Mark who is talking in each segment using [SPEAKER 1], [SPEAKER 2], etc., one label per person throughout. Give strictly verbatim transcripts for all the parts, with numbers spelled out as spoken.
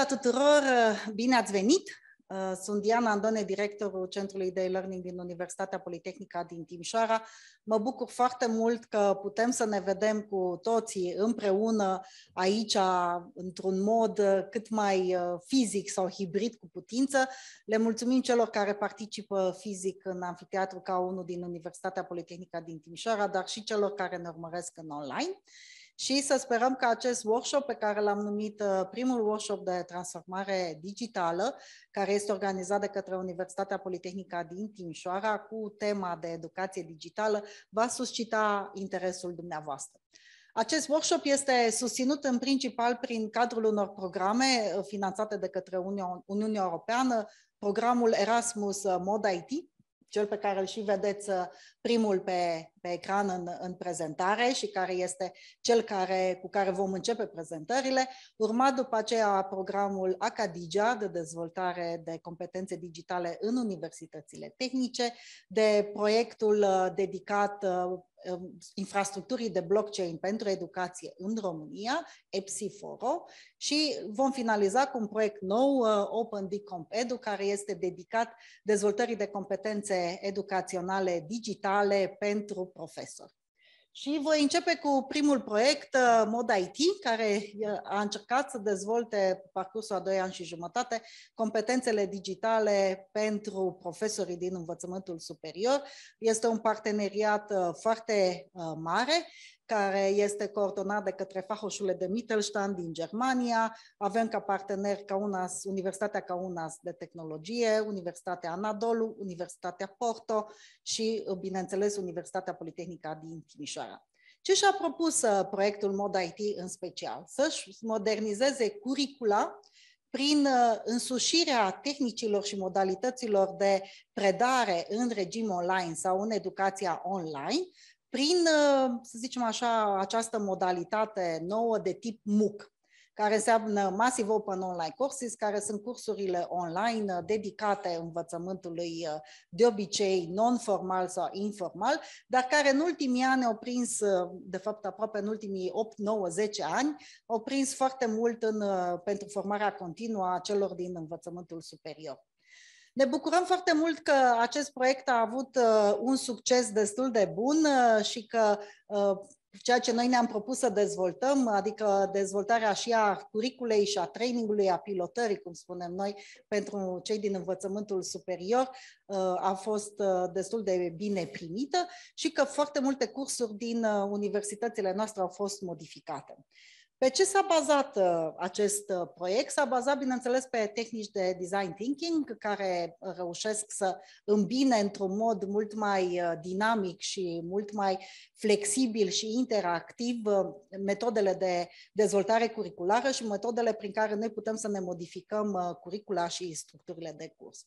[SPEAKER 1] Bună ziua tuturor! Bine ați venit! Sunt Diana Andone, directorul Centrului de e-learning din Universitatea Politehnică din Timișoara. Mă bucur foarte mult că putem să ne vedem cu toții împreună aici, într-un mod cât mai fizic sau hibrid cu putință. Le mulțumim celor care participă fizic în Amfiteatru K unu din Universitatea Politehnică din Timișoara, dar și celor care ne urmăresc în online. Și să sperăm că acest workshop, pe care l-am numit primul workshop de transformare digitală, care este organizat de către Universitatea Politehnică din Timișoara cu tema de educație digitală, va suscita interesul dumneavoastră. Acest workshop este susținut în principal prin cadrul unor programe finanțate de către Uniunea Europeană, programul Erasmus Mod I T, cel pe care îl și vedeți primul pe, pe ecran în, în prezentare și care este cel care, cu care vom începe prezentările, urmat după aceea programul Acadija de dezvoltare de competențe digitale în universitățile tehnice, de proiectul dedicat infrastructurii de blockchain pentru educație în România, EPSI-Foro, și vom finaliza cu un proiect nou, OpenDComp Edu, care este dedicat dezvoltării de competențe educaționale digitale pentru profesori. Și voi începe cu primul proiect, Mod I T, care a încercat să dezvolte pe parcursul a doi ani și jumătate competențele digitale pentru profesorii din învățământul superior. Este un parteneriat foarte mare, care este coordonat de către Fachhochschule de Mittelstand din Germania. Avem ca parteneri Kaunas, Universitatea Kaunas de Tehnologie, Universitatea Anadolu, Universitatea Porto și, bineînțeles, Universitatea Politehnică din Timișoara. Ce și-a propus proiectul Mod I T în special? Să-și modernizeze curicula prin însușirea tehnicilor și modalităților de predare în regim online sau în educația online, prin, să zicem așa, această modalitate nouă de tip MOOC, care înseamnă Massive Open Online Courses, care sunt cursurile online dedicate învățământului de obicei non-formal sau informal, dar care în ultimii ani au prins, de fapt aproape în ultimii opt, nouă, zece ani, au prins foarte mult în, pentru formarea continuă a celor din învățământul superior. Ne bucurăm foarte mult că acest proiect a avut uh, un succes destul de bun uh, și că uh, ceea ce noi ne-am propus să dezvoltăm, adică dezvoltarea și a curiculei și a trainingului, a pilotării, cum spunem noi, pentru cei din învățământul superior, uh, a fost uh, destul de bine primită și că foarte multe cursuri din uh, universitățile noastre au fost modificate. Pe ce s-a bazat uh, acest uh, proiect? S-a bazat, bineînțeles, pe tehnici de design thinking, care reușesc să îmbine într-un mod mult mai uh, dinamic și mult mai flexibil și interactiv uh, metodele de dezvoltare curriculară și metodele prin care noi putem să ne modificăm uh, curricula și structurile de curs.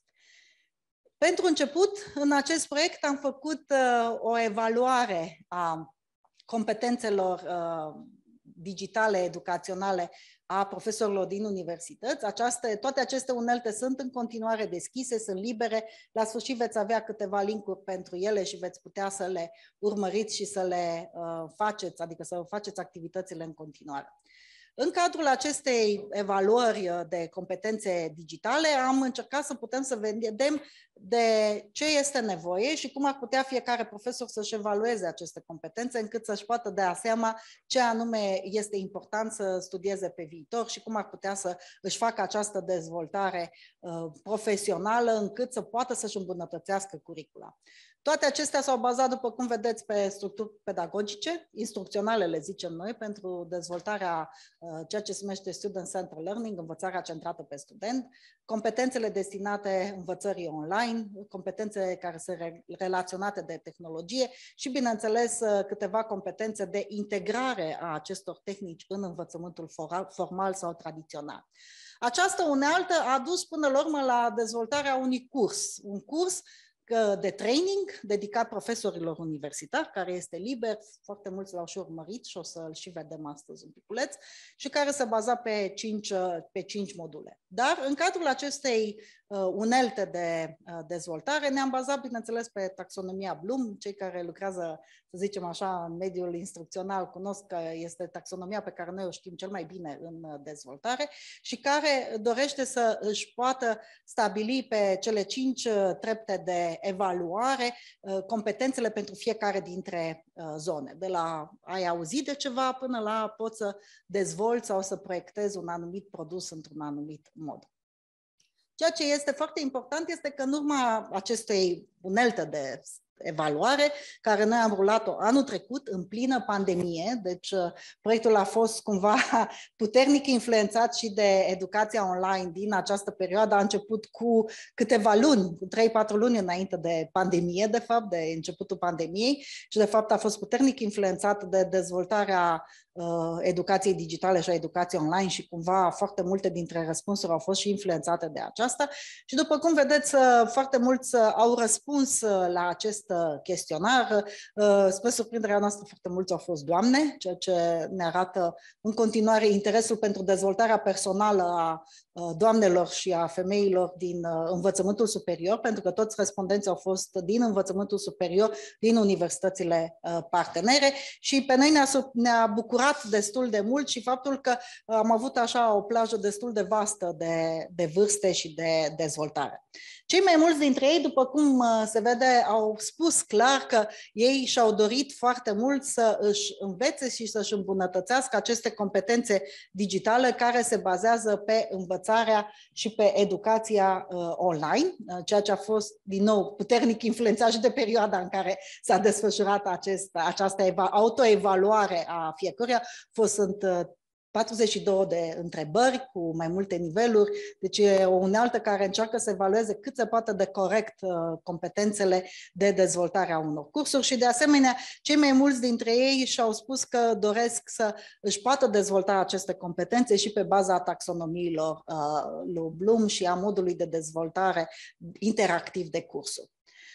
[SPEAKER 1] Pentru început, în acest proiect am făcut uh, o evaluare a competențelor uh, digitale, educaționale a profesorilor din universități. Aceaste, toate aceste unelte sunt în continuare deschise, sunt libere. La sfârșit veți avea câteva linkuri pentru ele și veți putea să le urmăriți și să le uh, faceți, adică să faceți activitățile în continuare. În cadrul acestei evaluări de competențe digitale am încercat să putem să vedem de ce este nevoie și cum ar putea fiecare profesor să-și evalueze aceste competențe încât să-și poată da seama ce anume este important să studieze pe viitor și cum ar putea să își facă această dezvoltare uh, profesională încât să poată să-și îmbunătățească curicula. Toate acestea s-au bazat, după cum vedeți, pe structuri pedagogice, instrucționale, le zicem noi, pentru dezvoltarea uh, ceea ce se numește Student-Centered Learning, învățarea centrată pe student, competențele destinate învățării online, competențe care sunt re relaționate de tehnologie și, bineînțeles, câteva competențe de integrare a acestor tehnici în învățământul formal sau tradițional. Această unealtă a dus până la urmă la dezvoltarea unui curs, un curs de training dedicat profesorilor universitari, care este liber, foarte mulți l-au și urmărit și o să-l și vedem astăzi un piculeț, și care se baza pe cinci, pe cinci module. Dar în cadrul acestei unelte de dezvoltare. Ne-am bazat, bineînțeles, pe taxonomia Bloom. Cei care lucrează, să zicem așa, în mediul instrucțional cunosc că este taxonomia pe care noi o știm cel mai bine în dezvoltare și care dorește să își poată stabili pe cele cinci trepte de evaluare competențele pentru fiecare dintre zone. De la ai auzit de ceva până la poți să dezvolți sau să proiectezi un anumit produs într-un anumit mod. Ceea ce este foarte important este că în urma acestei unelte de evaluare, care noi am rulat-o anul trecut în plină pandemie, deci proiectul a fost cumva puternic influențat și de educația online din această perioadă. A început cu câteva luni, cu trei patru luni înainte de pandemie, de fapt, de începutul pandemiei și de fapt a fost puternic influențat de dezvoltarea uh, educației digitale și a educației online și cumva foarte multe dintre răspunsuri au fost și influențate de aceasta și după cum vedeți, foarte mulți au răspuns la acest chestionar. Spre surprinderea noastră, foarte mulți au fost doamne, ceea ce ne arată în continuare interesul pentru dezvoltarea personală a doamnelor și a femeilor din învățământul superior, pentru că toți respondenții au fost din învățământul superior, din universitățile partenere și pe noi ne-a, ne-a bucurat destul de mult și faptul că am avut așa o plajă destul de vastă de, de vârste și de dezvoltare. Cei mai mulți dintre ei, după cum se vede, au spus clar că ei și-au dorit foarte mult să își învețe și să-și îmbunătățească aceste competențe digitale care se bazează pe învățarea și pe educația uh, online, ceea ce a fost, din nou, puternic influențat și de perioada în care s-a desfășurat acest, această autoevaluare a fiecăruia. Fost sunt uh, patruzeci și două de întrebări cu mai multe niveluri, deci e o unealtă care încearcă să evalueze cât se poate de corect uh, competențele de dezvoltare a unor cursuri și de asemenea cei mai mulți dintre ei și-au spus că doresc să își poată dezvolta aceste competențe și pe baza taxonomiilor uh, lui Bloom și a modului de dezvoltare interactiv de cursuri.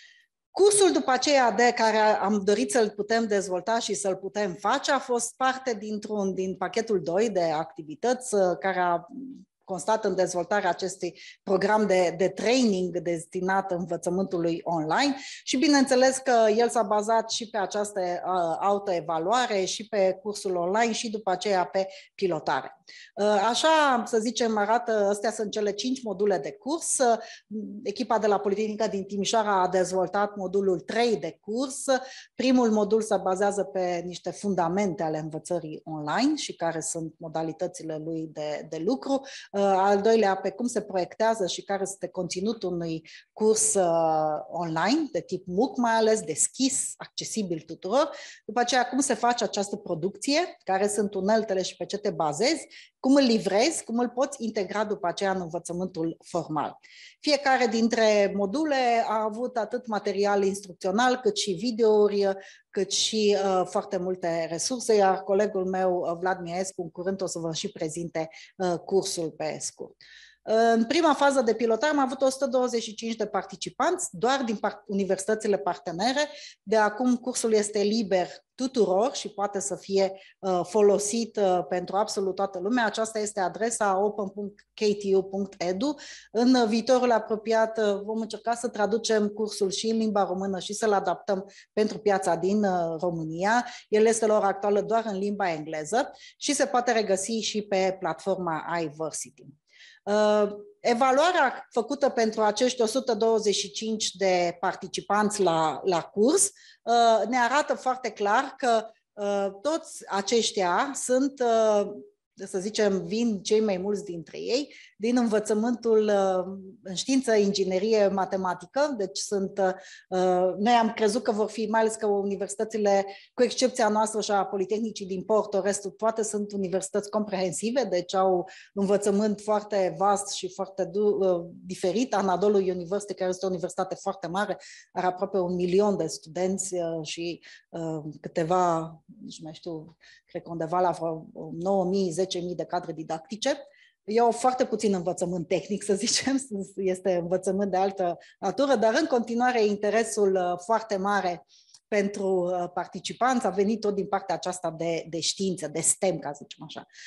[SPEAKER 1] Cursul după aceea de care am dorit să-l putem dezvolta și să-l putem face a fost parte dintr-un din pachetul doi de activități care a constat în dezvoltarea acestui program de, de training destinat învățământului online și bineînțeles că el s-a bazat și pe această uh, autoevaluare și pe cursul online și după aceea pe pilotare. Uh, așa, să zicem, arată, astea sunt cele cinci module de curs. Uh, echipa de la Politehnica din Timișoara a dezvoltat modulul trei de curs. Primul modul se bazează pe niște fundamente ale învățării online și care sunt modalitățile lui de, de lucru. Al doilea, pe cum se proiectează și care este conținutul unui curs uh, online, de tip MOOC mai ales, deschis, accesibil tuturor. După aceea, cum se face această producție, care sunt uneltele și pe ce te bazezi, cum îl livrezi, cum îl poți integra după aceea în învățământul formal. Fiecare dintre module a avut atât material instrucțional, cât și videouri, cât și uh, foarte multe resurse, iar colegul meu, uh, Vlad Miescu, în curând o să vă și prezinte uh, cursul pe scurt. În prima fază de pilotare am avut o sută douăzeci și cinci de participanți, doar din universitățile partenere. De acum cursul este liber tuturor și poate să fie uh, folosit uh, pentru absolut toată lumea. Aceasta este adresa open punct k t u punct e d u. În viitorul apropiat uh, vom încerca să traducem cursul și în limba română și să-l adaptăm pentru piața din uh, România. El este la ora actuală doar în limba engleză și se poate regăsi și pe platforma iVersity. Uh, evaluarea făcută pentru acești o sută douăzeci și cinci de participanți la, la curs uh, ne arată foarte clar că uh, toți aceștia sunt, uh, să zicem, vin cei mai mulți dintre ei din învățământul uh, în știință, inginerie, matematică, deci sunt, uh, noi am crezut că vor fi, mai ales că universitățile, cu excepția noastră și a Politehnicii din Porto, restul toate sunt universități comprehensive, deci au învățământ foarte vast și foarte uh, diferit. Anadolu University, care este o universitate foarte mare, are aproape un milion de studenți uh, și uh, câteva, nu mai știu, cred că undeva la vreo nouă mii, zece mii de cadre didactice. Eu foarte puțin învățământ tehnic, să zicem, este învățământ de altă natură, dar în continuare interesul foarte mare pentru participanți a venit tot din partea aceasta de, de știință, de STEM, ca să zicem așa.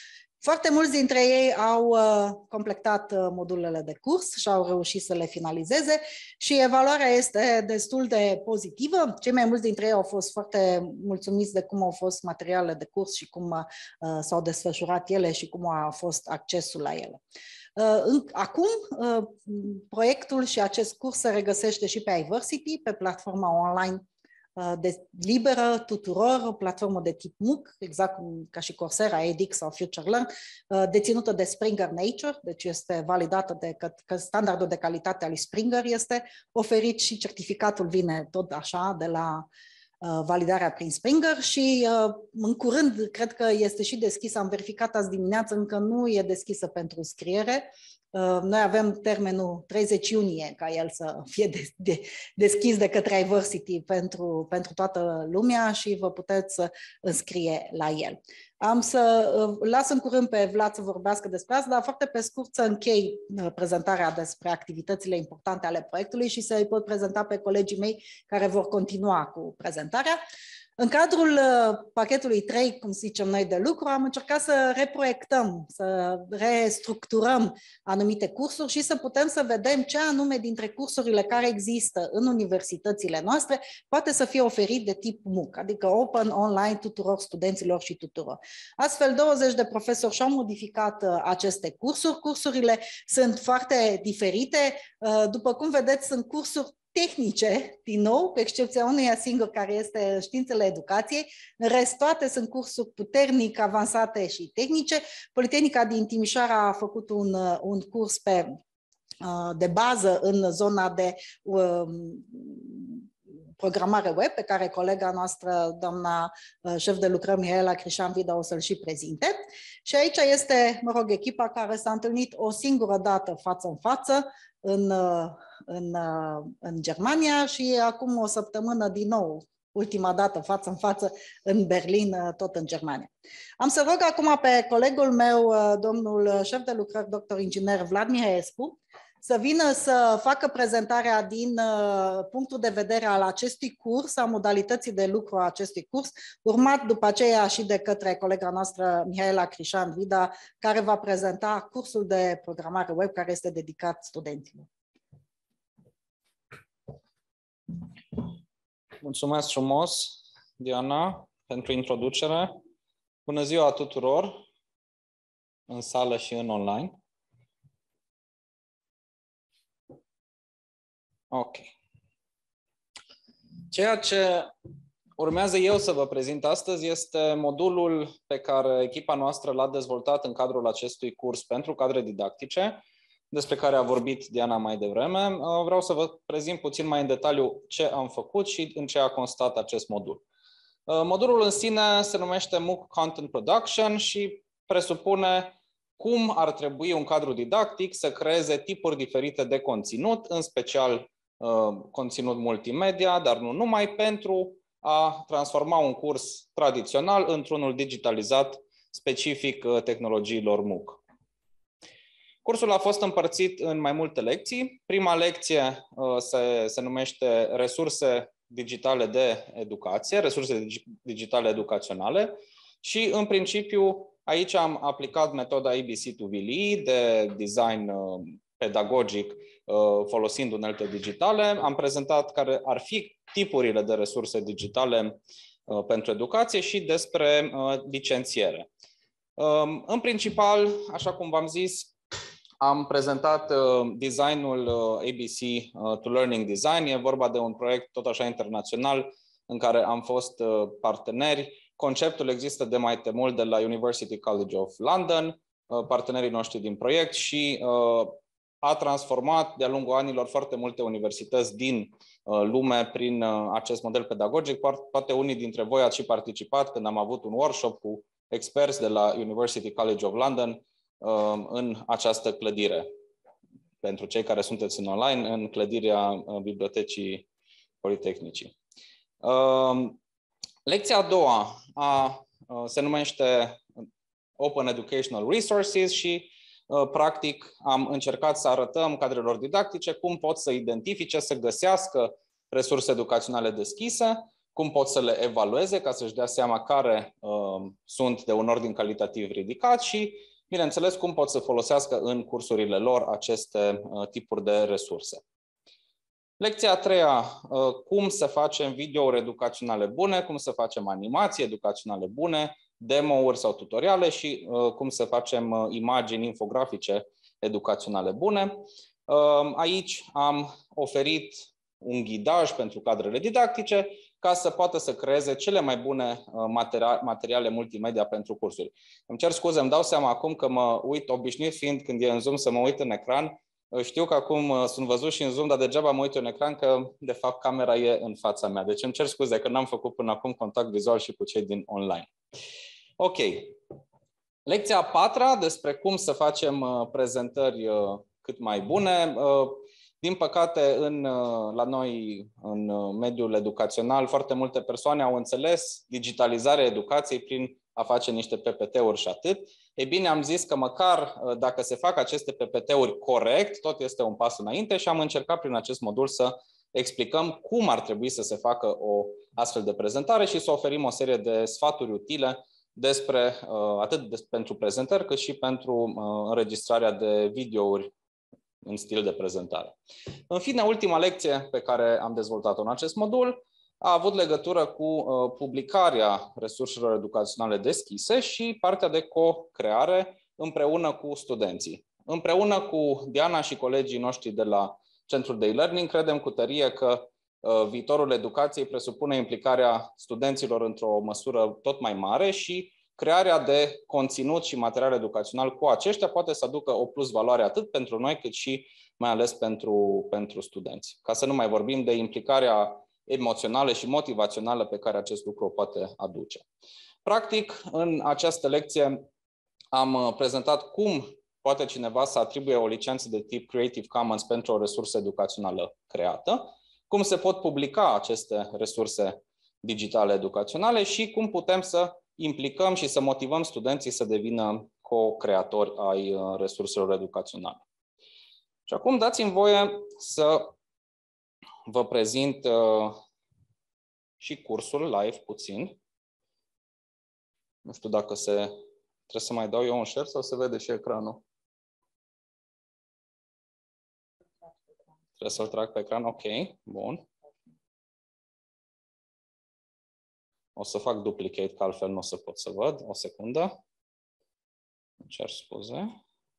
[SPEAKER 1] Foarte mulți dintre ei au uh, completat uh, modulele de curs și au reușit să le finalizeze și evaluarea este destul de pozitivă. Cei mai mulți dintre ei au fost foarte mulțumiți de cum au fost materialele de curs și cum uh, s-au desfășurat ele și cum a fost accesul la ele. Acum, proiectul și acest curs se regăsește și pe iVersity, pe platforma online de liberă tuturor, o platformă de tip M O O C, exact ca și Coursera, edX sau FutureLearn, deținută de Springer Nature, deci este validată de că, că standardul de calitate al lui Springer este oferit și certificatul vine tot așa de la validarea prin Springer și în curând cred că este și deschisă, am verificat azi dimineață, încă nu e deschisă pentru scriere. Noi avem termenul treizeci iunie ca el să fie de, de, deschis de către iVersity pentru, pentru toată lumea și vă puteți înscrie la el. Am să las în curând pe Vlad să vorbească despre asta, dar foarte pe scurt să închei prezentarea despre activitățile importante ale proiectului și să îi pot prezenta pe colegii mei care vor continua cu prezentarea. În cadrul pachetului trei, cum zicem noi, de lucru, am încercat să reproiectăm, să restructurăm anumite cursuri și să putem să vedem ce anume dintre cursurile care există în universitățile noastre poate să fie oferit de tip M O O C, adică open, online, tuturor studenților și tuturor. Astfel, douăzeci de profesori și-au modificat aceste cursuri. Cursurile sunt foarte diferite. După cum vedeți, sunt cursuri tehnice, din nou, cu excepția unuia singur care este științele educației. În rest, toate sunt cursuri puternic avansate și tehnice. Politehnica din Timișoara a făcut un, un curs pe, de bază în zona de um, programare web, pe care colega noastră, doamna șef de lucrări Mihaela Crișan-Vida, o să-l și prezinte. Și aici este, mă rog, echipa care s-a întâlnit o singură dată față în față în, în, în Germania și acum o săptămână din nou, ultima dată față în față în Berlin, tot în Germania. Am să rog acum pe colegul meu, domnul șef de lucrări, doctor inginer Vlad Mihaescu, să vină să facă prezentarea din uh, punctul de vedere al acestui curs, a modalității de lucru a acestui curs, urmat după aceea și de către colega noastră Mihaela Crișan-Vida, care va prezenta cursul de programare web care este dedicat studenților.
[SPEAKER 2] Mulțumesc frumos, Diana, pentru introducere. Bună ziua tuturor, în sală și în online. Ok. Ceea ce urmează eu să vă prezint astăzi este modulul pe care echipa noastră l-a dezvoltat în cadrul acestui curs pentru cadre didactice, despre care a vorbit Diana mai devreme. Vreau să vă prezint puțin mai în detaliu ce am făcut și în ce a constat acest modul. Modulul în sine se numește M O O C Content Production și presupune cum ar trebui un cadru didactic să creeze tipuri diferite de conținut, în special conținut multimedia, dar nu numai, pentru a transforma un curs tradițional într-unul digitalizat specific tehnologiilor M O O C. Cursul a fost împărțit în mai multe lecții. Prima lecție se, se numește Resurse digitale de educație, resurse digitale educaționale și, în principiu, aici am aplicat metoda A B C to V L E de design pedagogic folosind unelte digitale. Am prezentat care ar fi tipurile de resurse digitale pentru educație și despre licențiere. În principal, așa cum v-am zis, am prezentat designul A B C to Learning Design. E vorba de un proiect tot așa internațional în care am fost parteneri. Conceptul există de mai mult de la University College of London, partenerii noștri din proiect, și a transformat de-a lungul anilor foarte multe universități din lume prin acest model pedagogic. Poate unii dintre voi ați și participat când am avut un workshop cu experți de la University College of London în această clădire. Pentru cei care sunteți în online, în clădirea Bibliotecii Politehnicii. Lecția a doua a, se numește Open Educational Resources și practic am încercat să arătăm cadrelor didactice cum pot să identifice, să găsească resurse educaționale deschise, cum pot să le evalueze ca să-și dea seama care uh, sunt de un ordin calitativ ridicat și bineînțeles, cum pot să folosească în cursurile lor aceste tipuri de resurse. Lecția a treia, cum să facem videouri educaționale bune, cum să facem animații educaționale bune, demo-uri sau tutoriale și cum să facem imagini infografice educaționale bune. Aici am oferit un ghidaj pentru cadrele didactice ca să poată să creeze cele mai bune materiale multimedia pentru cursuri. Îmi cer scuze, îmi dau seama acum că mă uit, obișnuit fiind când e în Zoom să mă uit în ecran. Știu că acum sunt văzut și în Zoom, dar degeaba mă uit în ecran că, de fapt, camera e în fața mea. Deci îmi cer scuze că n-am făcut până acum contact vizual și cu cei din online. Ok. Lecția a patra despre cum să facem prezentări cât mai bune. Din păcate, în, la noi, în mediul educațional, foarte multe persoane au înțeles digitalizarea educației prin a face niște P P T-uri și atât. Ei bine, am zis că măcar dacă se fac aceste P P T-uri corect, tot este un pas înainte și am încercat prin acest modul să explicăm cum ar trebui să se facă o astfel de prezentare și să oferim o serie de sfaturi utile despre, atât pentru prezentări cât și pentru înregistrarea de videouri în stil de prezentare. În fine, ultima lecție pe care am dezvoltat-o în acest modul a avut legătură cu publicarea resurselor educaționale deschise și partea de co-creare împreună cu studenții. Împreună cu Diana și colegii noștri de la Centrul de e-learning, credem cu tărie că viitorul educației presupune implicarea studenților într-o măsură tot mai mare și crearea de conținut și material educațional cu aceștia poate să aducă o plus valoare atât pentru noi cât și mai ales pentru, pentru studenți. Ca să nu mai vorbim de implicarea emoțională și motivațională pe care acest lucru o poate aduce. Practic, în această lecție am prezentat cum poate cineva să atribuie o licență de tip Creative Commons pentru o resursă educațională creată, cum se pot publica aceste resurse digitale educaționale și cum putem să implicăm și să motivăm studenții să devină co-creatori ai resurselor educaționale. Și acum dați-mi voie să vă prezint uh, și cursul live puțin. Nu știu dacă se... Trebuie să mai dau eu un share sau se vede și ecranul? Trebuie să-l trag pe ecran? Ok, bun. O să fac duplicate, că altfel nu o să pot să văd. O secundă. Îmi cer scuze.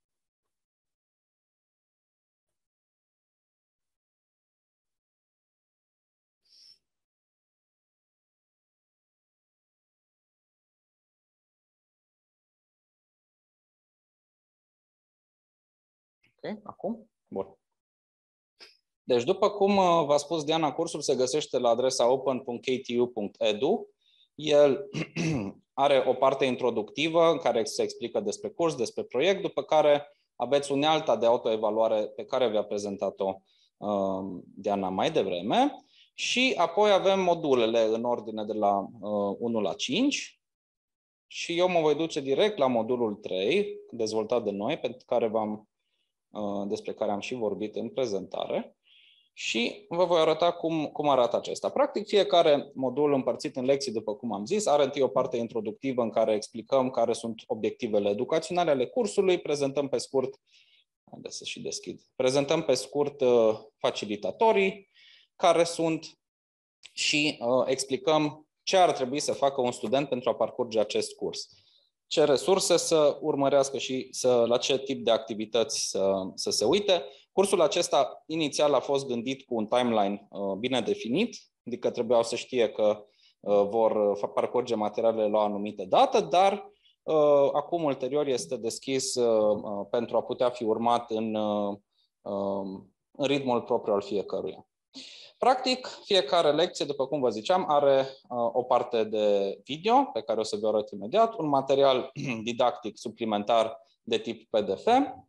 [SPEAKER 2] Ok, acum? Bun. Deci, după cum v-a spus Diana, cursul se găsește la adresa open punct k t u punct e d u. El are o parte introductivă în care se explică despre curs, despre proiect, după care aveți unealta de autoevaluare pe care vi-a prezentat-o uh, Diana mai devreme și apoi avem modulele în ordine de la uh, unu la cinci și eu mă voi duce direct la modulul trei, dezvoltat de noi, pentru care v-am, uh, despre care am și vorbit în prezentare. Și vă voi arăta cum, cum arată acesta. Practic, fiecare modul împărțit în lecții, după cum am zis, are întâi o parte introductivă în care explicăm care sunt obiectivele educaționale ale cursului, prezentăm pe scurt, haideți să și deschid, prezentăm pe scurt uh, facilitatorii care sunt și uh, explicăm ce ar trebui să facă un student pentru a parcurge acest curs. Ce resurse să urmărească și să, la ce tip de activități să, să se uite. Cursul acesta inițial a fost gândit cu un timeline uh, bine definit, adică trebuiau să știe că uh, vor parcurge materialele la o anumită dată, dar uh, acum ulterior este deschis uh, uh, pentru a putea fi urmat în, uh, uh, în ritmul propriu al fiecăruia. Practic, fiecare lecție, după cum vă ziceam, are uh, o parte de video, pe care o să vă arăt imediat, un material didactic suplimentar de tip P D F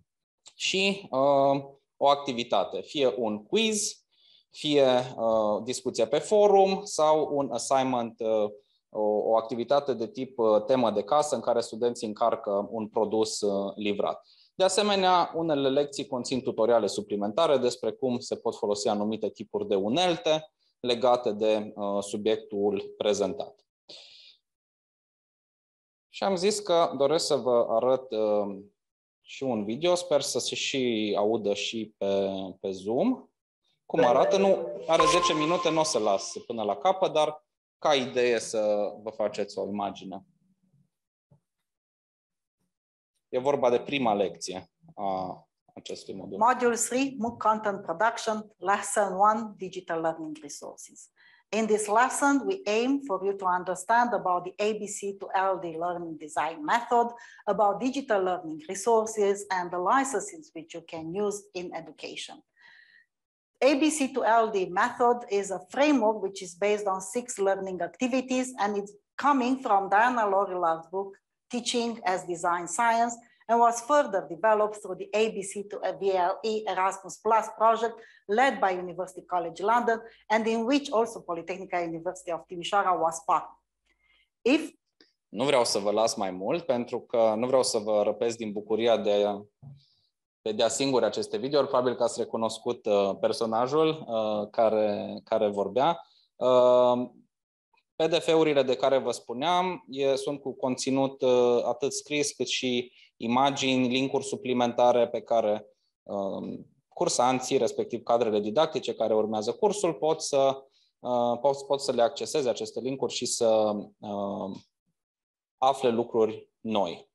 [SPEAKER 2] și uh, o activitate, fie un quiz, fie uh, discuție pe forum sau un assignment, uh, o, o activitate de tip uh, temă de casă în care studenții încarcă un produs uh, livrat. De asemenea, unele lecții conțin tutoriale suplimentare despre cum se pot folosi anumite tipuri de unelte legate de uh, subiectul prezentat. Și am zis că doresc să vă arăt uh, și un video, sper să se și audă și pe, pe Zoom. Cum arată? Nu, are zece minute, nu o să las până la capăt, dar ca idee să vă faceți o imagine. E vorba de prima lecție a acestui modul.
[SPEAKER 1] Module three, MOOC Content Production, Lesson one, Digital Learning Resources. In this lesson, we aim for you to understand about the A B C to L D learning design method, about digital learning resources, and the licenses which you can use in education. A B C to L D method is a framework which is based on six learning activities, and it's coming from Diana Lorilard's book, Teaching as Design Science, and was further developed through the A B C to V L E Erasmus Plus project led by University College London, and in which also Polytechnica University of Timișoara was part. If
[SPEAKER 2] Nu vreau să vă las mai mult, pentru că nu vreau să vă răpesc din bucuria de a vedea singuri aceste videouri. Probabil că ați recunoscut uh, personajul uh, care, care vorbea. Uh, P D F-urile de care vă spuneam e, sunt cu conținut uh, atât scris cât și imagini, linkuri suplimentare pe care uh, cursanții, respectiv cadrele didactice care urmează cursul, pot să, uh, pot, pot să le acceseze aceste linkuri și să uh, afle lucruri noi.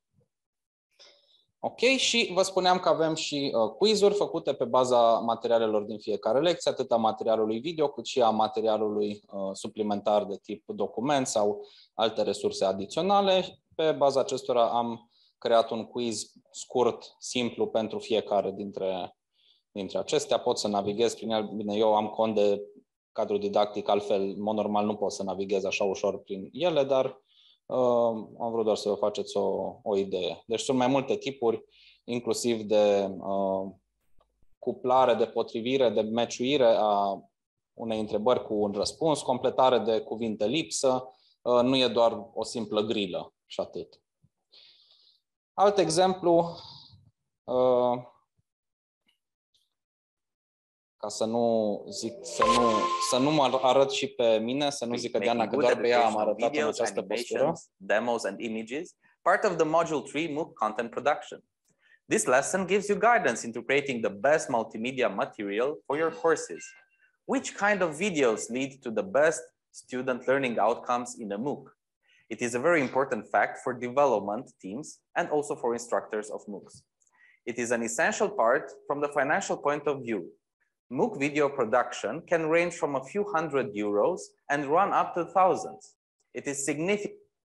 [SPEAKER 2] Ok, și vă spuneam că avem și uh, quiz-uri făcute pe baza materialelor din fiecare lecție, atât a materialului video, cât și a materialului uh, suplimentar de tip document sau alte resurse adiționale. Pe baza acestora am creat un quiz scurt, simplu pentru fiecare dintre, dintre acestea. Pot să navighez prin el. Bine, eu am cont de cadru didactic, altfel, în mod normal, nu pot să navighez așa ușor prin ele, dar Uh, am vrut doar să vă faceți o, o idee. Deci sunt mai multe tipuri, inclusiv de uh, cuplare, de potrivire, de meciuire a unei întrebări cu un răspuns, completare de cuvinte lipsă, uh, nu e doar o simplă grilă și atât. Alt exemplu, uh, ca să nu zic, să nu, să nu mă arăt și pe mine, să nu zică Diana că doar pe ea am arătat în această postură.
[SPEAKER 3] Demos and images, part of the module three MOOC content production. This lesson gives you guidance into creating the best multimedia material for your courses. Which kind of videos lead to the best student learning outcomes in a MOOC? It is a very important fact for development teams and also for instructors of MOOCs. It is an essential part from the financial point of view. MOOC video production can range from a few hundred euros and run up to thousands. It is significant.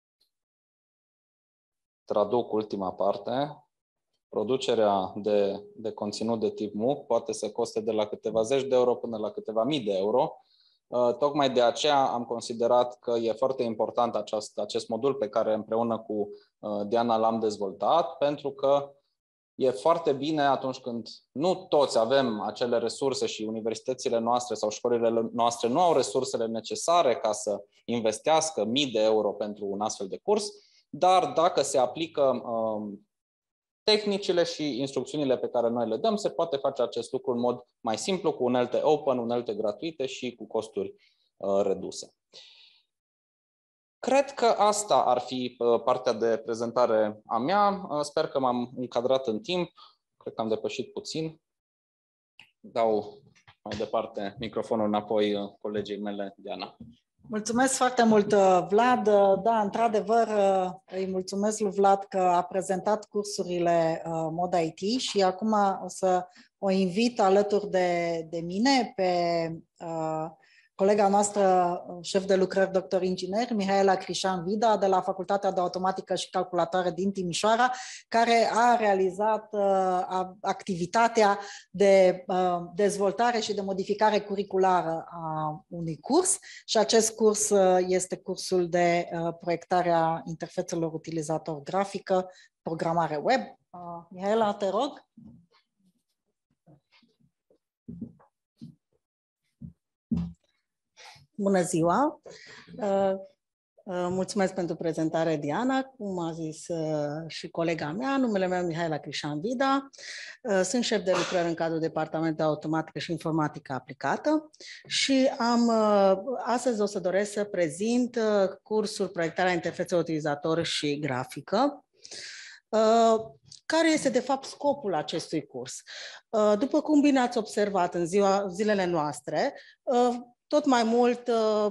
[SPEAKER 2] Traduc ultima parte. Producerea de, de conținut de tip MOOC poate să coste de la câteva zeci de euro până la câteva mii de euro. Tocmai de aceea am considerat că e foarte important acest, acest modul pe care împreună cu Diana l-am dezvoltat, pentru că e foarte bine atunci când nu toți avem acele resurse și universitățile noastre sau școlile noastre nu au resursele necesare ca să investească mii de euro pentru un astfel de curs, dar dacă se aplică um, tehnicile și instrucțiunile pe care noi le dăm, se poate face acest lucru în mod mai simplu, cu unelte open, unelte gratuite și cu costuri uh, reduse. Cred că asta ar fi partea de prezentare a mea. Sper că m-am încadrat în timp. Cred că am depășit puțin. Dau mai departe microfonul înapoi colegii mele, Diana.
[SPEAKER 1] Mulțumesc foarte mult, Vlad. Da, într-adevăr, îi mulțumesc lui Vlad că a prezentat cursurile Mod I T și acum o să o invit alături de, de mine pe uh, colega noastră, șef de lucrări, doctor inginer, Mihaela Crișan-Vida, de la Facultatea de Automatică și Calculatoare din Timișoara, care a realizat uh, activitatea de uh, dezvoltare și de modificare curriculară a unui curs și acest curs uh, este cursul de uh, proiectare a interfețelor utilizator grafică, programare web. Uh, Mihaela, te rog.
[SPEAKER 4] Bună ziua! Mulțumesc pentru prezentare, Diana. Cum a zis și colega mea, numele meu Mihaela Crișan-Vida. Sunt șef de lucrări în cadrul Departamentului de Automatică și Informatică Aplicată și am, astăzi o să doresc să prezint cursul Proiectarea interfețelor utilizator și grafică. Care este, de fapt, scopul acestui curs? După cum bine ați observat în ziua, zilele noastre, tot mai mult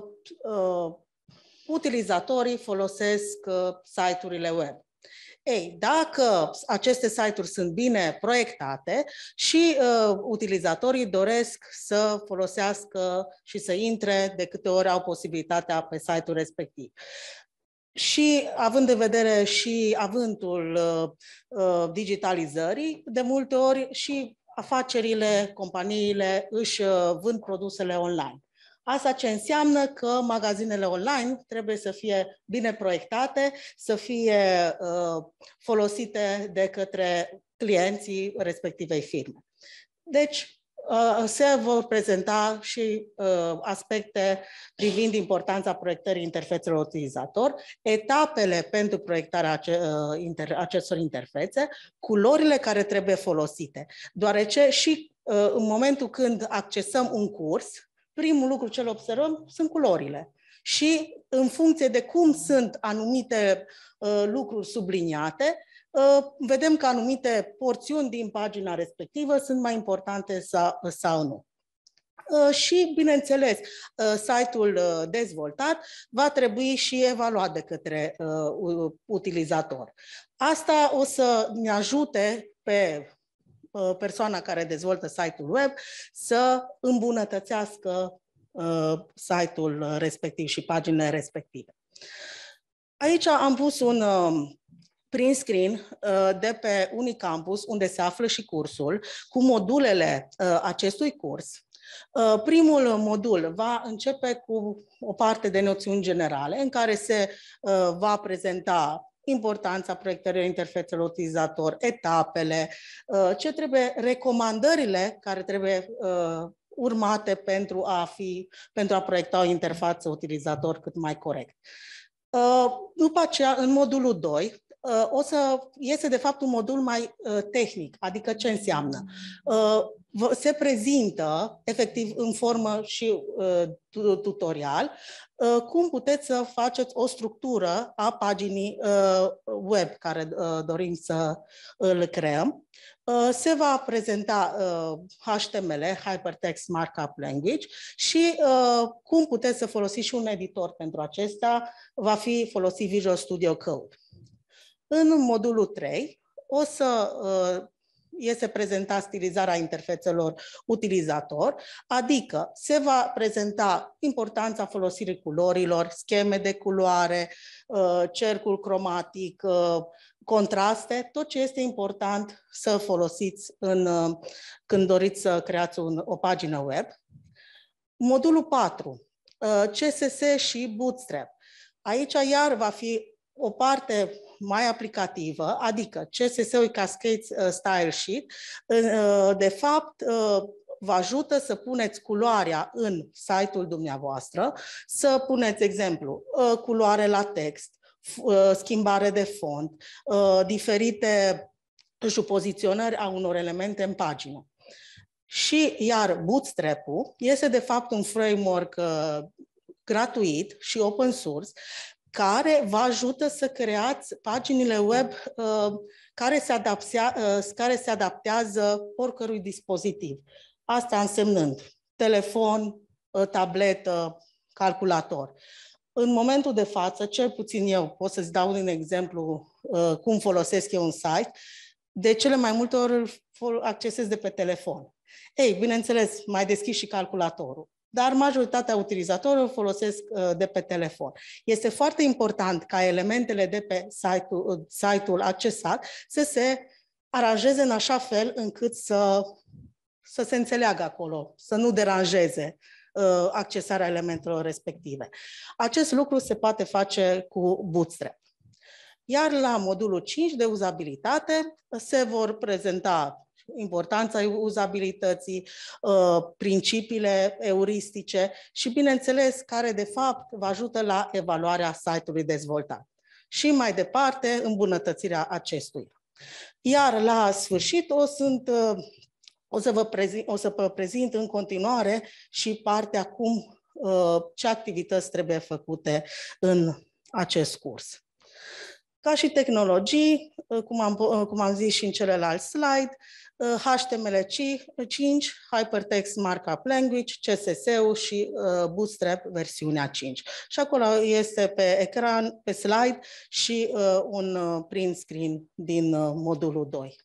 [SPEAKER 4] utilizatorii folosesc site-urile web. Ei, dacă aceste site-uri sunt bine proiectate și uh, utilizatorii doresc să folosească și să intre de câte ori au posibilitatea pe site-ul respectiv. Și având în vedere și avântul uh, digitalizării, de multe ori și afacerile, companiile își uh, vând produsele online. Asta ce înseamnă că magazinele online trebuie să fie bine proiectate, să fie uh, folosite de către clienții respectivei firme. Deci, uh, se vor prezenta și uh, aspecte privind importanța proiectării interfețelor utilizator, etapele pentru proiectarea ace uh, inter acestor interfețe, culorile care trebuie folosite, deoarece și uh, în momentul când accesăm un curs, primul lucru ce îl observăm sunt culorile și în funcție de cum sunt anumite uh, lucruri subliniate, uh, vedem că anumite porțiuni din pagina respectivă sunt mai importante sau, sau nu. Uh, și, bineînțeles, uh, site-ul uh, dezvoltat va trebui și evaluat de către uh, utilizator. Asta o să ne ajute pe persoana care dezvoltă site-ul web să îmbunătățească uh, site-ul respectiv și paginile respective. Aici am pus un uh, print screen uh, de pe Unicampus, unde se află și cursul, cu modulele uh, acestui curs. Uh, primul modul va începe cu o parte de noțiuni generale, în care se uh, va prezenta importanța proiectării interfețelor utilizator, etapele, ce trebuie, recomandările care trebuie urmate pentru a, fi, pentru a proiecta o interfață utilizator cât mai corect. După aceea, în modulul doi, o să este de fapt un modul mai tehnic, adică ce înseamnă? Se prezintă, efectiv, în formă și tutorial, cum puteți să faceți o structură a paginii web care dorim să îl creăm. Se va prezenta H T M L, Hypertext Markup Language, și cum puteți să folosiți și un editor pentru acesta, va fi folosit Visual Studio Code. În modulul trei o să este prezenta stilizarea interfețelor utilizator, adică se va prezenta importanța folosirii culorilor, scheme de culoare, cercul cromatic, contraste, tot ce este important să folosiți în, când doriți să creați un, o pagină web. Modulul patru, C S S și Bootstrap. Aici iar va fi o parte mai aplicativă, adică C S S-ul Cascade Style Sheet, de fapt, vă ajută să puneți culoarea în site-ul dumneavoastră, să puneți, exemplu, culoare la text, schimbare de font, diferite, nu știu, poziționări a unor elemente în pagină. Și iar Bootstrap-ul este de fapt un framework gratuit și open source, care vă ajută să creați paginile web uh, care, se adaptea, uh, care se adaptează oricărui dispozitiv. Asta însemnând telefon, uh, tabletă, calculator. În momentul de față, cel puțin eu, pot să-ți dau un exemplu uh, cum folosesc eu un site, de cele mai multe ori îl accesez de pe telefon. Ei, bineînțeles, mai deschis și calculatorul, dar majoritatea utilizatorilor folosesc uh, de pe telefon. Este foarte important ca elementele de pe site-ul, uh, site-ul accesat să se aranjeze în așa fel încât să, să se înțeleagă acolo, să nu deranjeze uh, accesarea elementelor respective. Acest lucru se poate face cu Bootstrap. Iar la modulul cinci de uzabilitate se vor prezenta importanța uzabilității, principiile euristice și, bineînțeles, care de fapt vă ajută la evaluarea site-ului dezvoltat. Și mai departe, îmbunătățirea acestuia. Iar la sfârșit o, sunt, o, să, vă prezint, o să vă prezint în continuare și partea cum, ce activități trebuie făcute în acest curs. Ca și tehnologii, cum am, cum am zis și în celălalt slide, H T M L cinci, Hypertext Markup Language, C S S-ul și Bootstrap versiunea cinci. Și acolo este pe ecran, pe slide, și un print screen din modulul doi.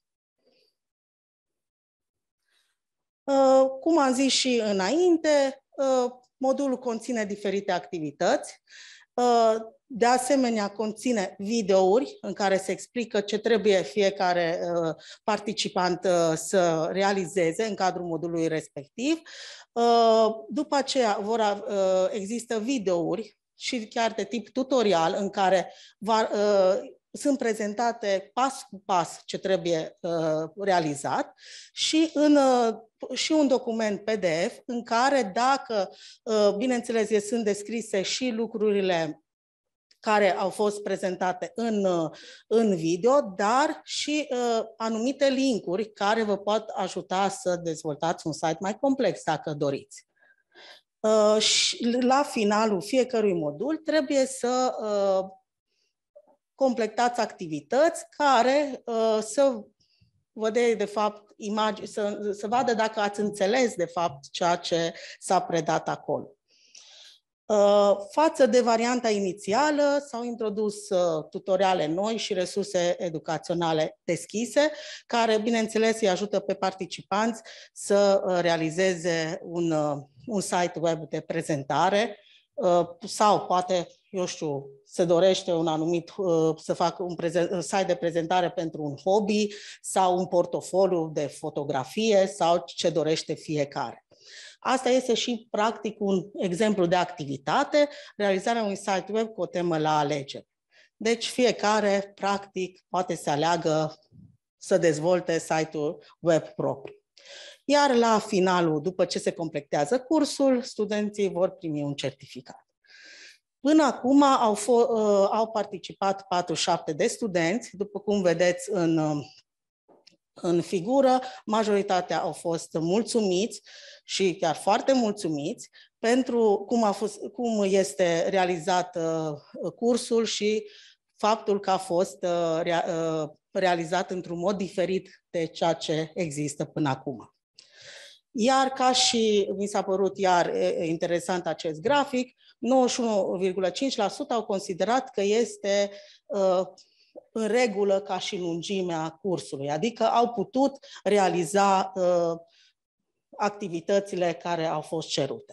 [SPEAKER 4] Cum am zis și înainte, modulul conține diferite activități. De asemenea, conține videouri în care se explică ce trebuie fiecare participant să realizeze în cadrul modulului respectiv. După aceea vor, există videouri și chiar de tip tutorial în care va, sunt prezentate pas cu pas ce trebuie realizat și, în, și un document P D F în care, dacă, bineînțeles, sunt descrise și lucrurile care au fost prezentate în, în video, dar și uh, anumite linkuri care vă pot ajuta să dezvoltați un site mai complex, dacă doriți. Uh, și la finalul fiecărui modul trebuie să uh, completați activități care uh, să vă dea, de fapt, imagini, să, să vadă dacă ați înțeles, de fapt, ceea ce s-a predat acolo. Față de varianta inițială, s-au introdus tutoriale noi și resurse educaționale deschise, care, bineînțeles, îi ajută pe participanți să realizeze un, un site web de prezentare sau poate, eu știu, se dorește un anumit, să facă un prezent, site de prezentare pentru un hobby sau un portofoliu de fotografie sau ce dorește fiecare. Asta este și, practic, un exemplu de activitate, realizarea unui site web cu o temă la alegere. Deci fiecare, practic, poate să aleagă să dezvolte site-ul web propriu. Iar la finalul, după ce se completează cursul, studenții vor primi un certificat. Până acum au, au participat patruzeci și șapte de studenți, după cum vedeți în În figură, majoritatea au fost mulțumiți și chiar foarte mulțumiți pentru cum, a fost, cum este realizat uh, cursul și faptul că a fost uh, rea, uh, realizat într-un mod diferit de ceea ce există până acum. Iar ca și mi s-a părut iar interesant acest grafic, nouăzeci și unu virgulă cinci la sută au considerat că este uh, în regulă ca și lungimea cursului, adică au putut realiza uh, activitățile care au fost cerute.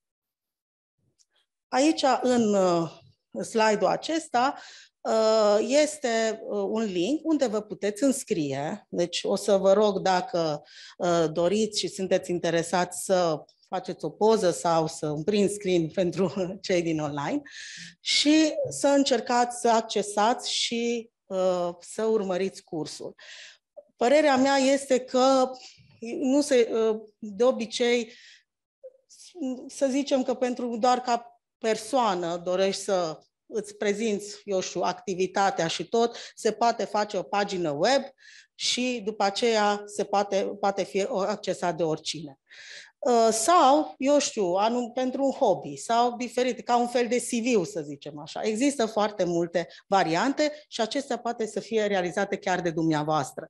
[SPEAKER 4] Aici, în uh, slide-ul acesta, uh, este uh, un link unde vă puteți înscrie. Deci o să vă rog, dacă uh, doriți și sunteți interesați, să faceți o poză sau să un print screen pentru cei din online și să încercați să accesați și uh, să urmăriți cursul. Părerea mea este că nu se, uh, de obicei, să zicem că pentru doar ca persoană dorești să îți prezinți, eu știu, activitatea și tot, se poate face o pagină web și după aceea se poate, poate fi accesat de oricine. Sau, eu știu, anum, pentru un hobby sau diferit, ca un fel de C V-ul, să zicem așa. Există foarte multe variante și acestea poate să fie realizate chiar de dumneavoastră.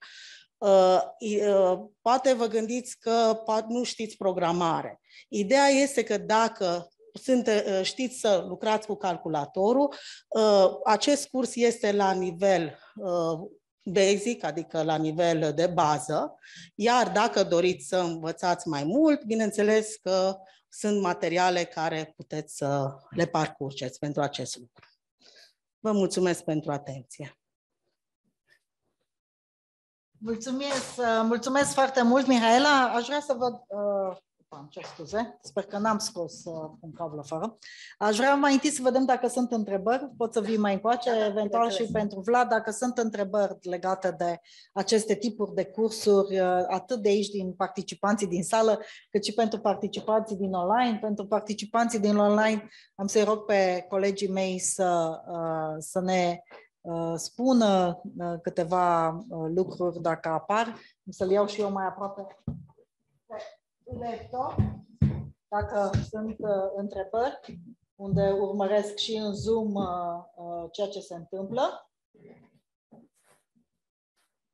[SPEAKER 4] Poate vă gândiți că nu știți programare. Ideea este că dacă știți să lucrați cu calculatorul, acest curs este la nivel basic, adică la nivel de bază, iar dacă doriți să învățați mai mult, bineînțeles că sunt materiale care puteți să le parcurgeți pentru acest lucru. Vă mulțumesc pentru atenție.
[SPEAKER 1] Mulțumesc, mulțumesc foarte mult, Mihaela. Aș vrea să văd... Uh... Îmi cer scuze, sper că n-am scos uh, un cablu afară. Aș vrea mai întâi să vedem dacă sunt întrebări, pot să vii mai încoace, da, eventual și pentru Vlad, dacă sunt întrebări legate de aceste tipuri de cursuri, uh, atât de aici din participanții din sală, cât și pentru participanții din online. Pentru participanții din online am să-i rog pe colegii mei să, uh, să ne uh, spună uh, câteva uh, lucruri dacă apar. Să-l iau și eu mai aproape. Laptop, dacă sunt uh, întrebări, unde urmăresc și în Zoom uh, uh, ceea ce se întâmplă.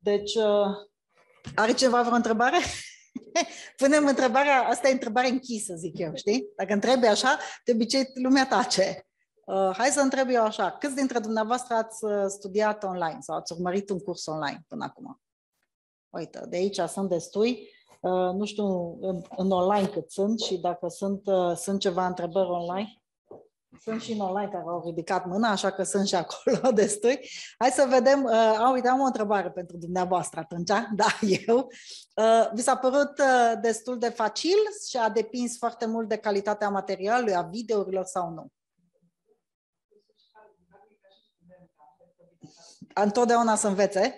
[SPEAKER 1] Deci, are cineva vreo întrebare? Punem întrebarea, asta e întrebare închisă, zic eu, știi? Dacă întrebi așa, de obicei lumea tace. Uh, hai să întreb eu așa, câți dintre dumneavoastră ați studiat online sau ați urmărit un curs online până acum? Uite, de aici sunt destui, uh, nu știu în, în online cât sunt și dacă sunt, uh, sunt ceva întrebări online. Sunt și în online care au ridicat mâna, așa că sunt și acolo destui. Hai să vedem. Uh, a, uite, am o întrebare pentru dumneavoastră atunci. Da, eu. Uh, vi s-a părut uh, destul de facil și a depins foarte mult de calitatea materialului, a videourilor sau nu? Întotdeauna să învețe.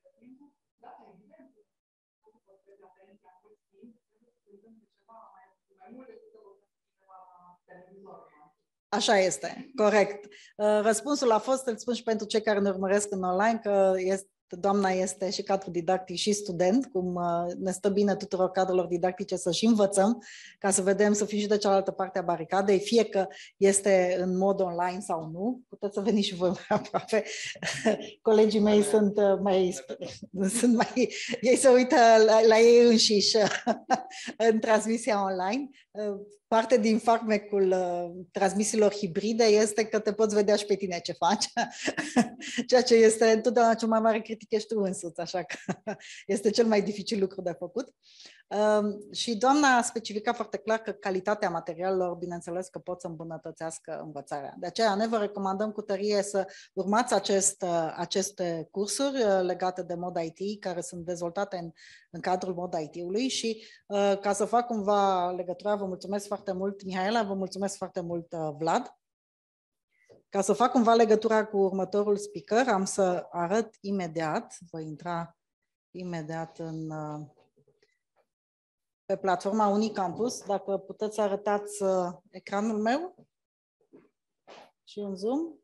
[SPEAKER 1] Așa este, corect. Răspunsul a fost, îl spun și pentru cei care ne urmăresc în online, că este, doamna este și cadru didactic și student, cum ne stă bine tuturor cadrelor didactice să și învățăm, ca să vedem, să fim și de cealaltă parte a baricadei, fie că este în mod online sau nu. Puteți să veniți și voi mai aproape. Colegii mei sunt mai... Sunt mai ei se uită la, la ei înșiși în transmisia online. Parte din farmecul uh, transmisiilor hibride este că te poți vedea și pe tine ce faci, ceea ce este întotdeauna cel mai mare critic ești tu însuți, așa că este cel mai dificil lucru de făcut. Uh, și doamna a specificat foarte clar că calitatea materialelor, bineînțeles că pot să îmbunătățească învățarea. De aceea noi vă recomandăm cu tărie să urmați acest, uh, aceste cursuri uh, legate de mod I T, care sunt dezvoltate în, în cadrul mod I T-ului și uh, ca să fac cumva legătura, vă mulțumesc foarte mult, Mihaela, vă mulțumesc foarte mult, uh, Vlad. Ca să fac cumva legătura cu următorul speaker, am să arăt imediat, voi intra imediat în... Uh, pe platforma Unicampus, dacă puteți să arătați uh, ecranul meu și în Zoom.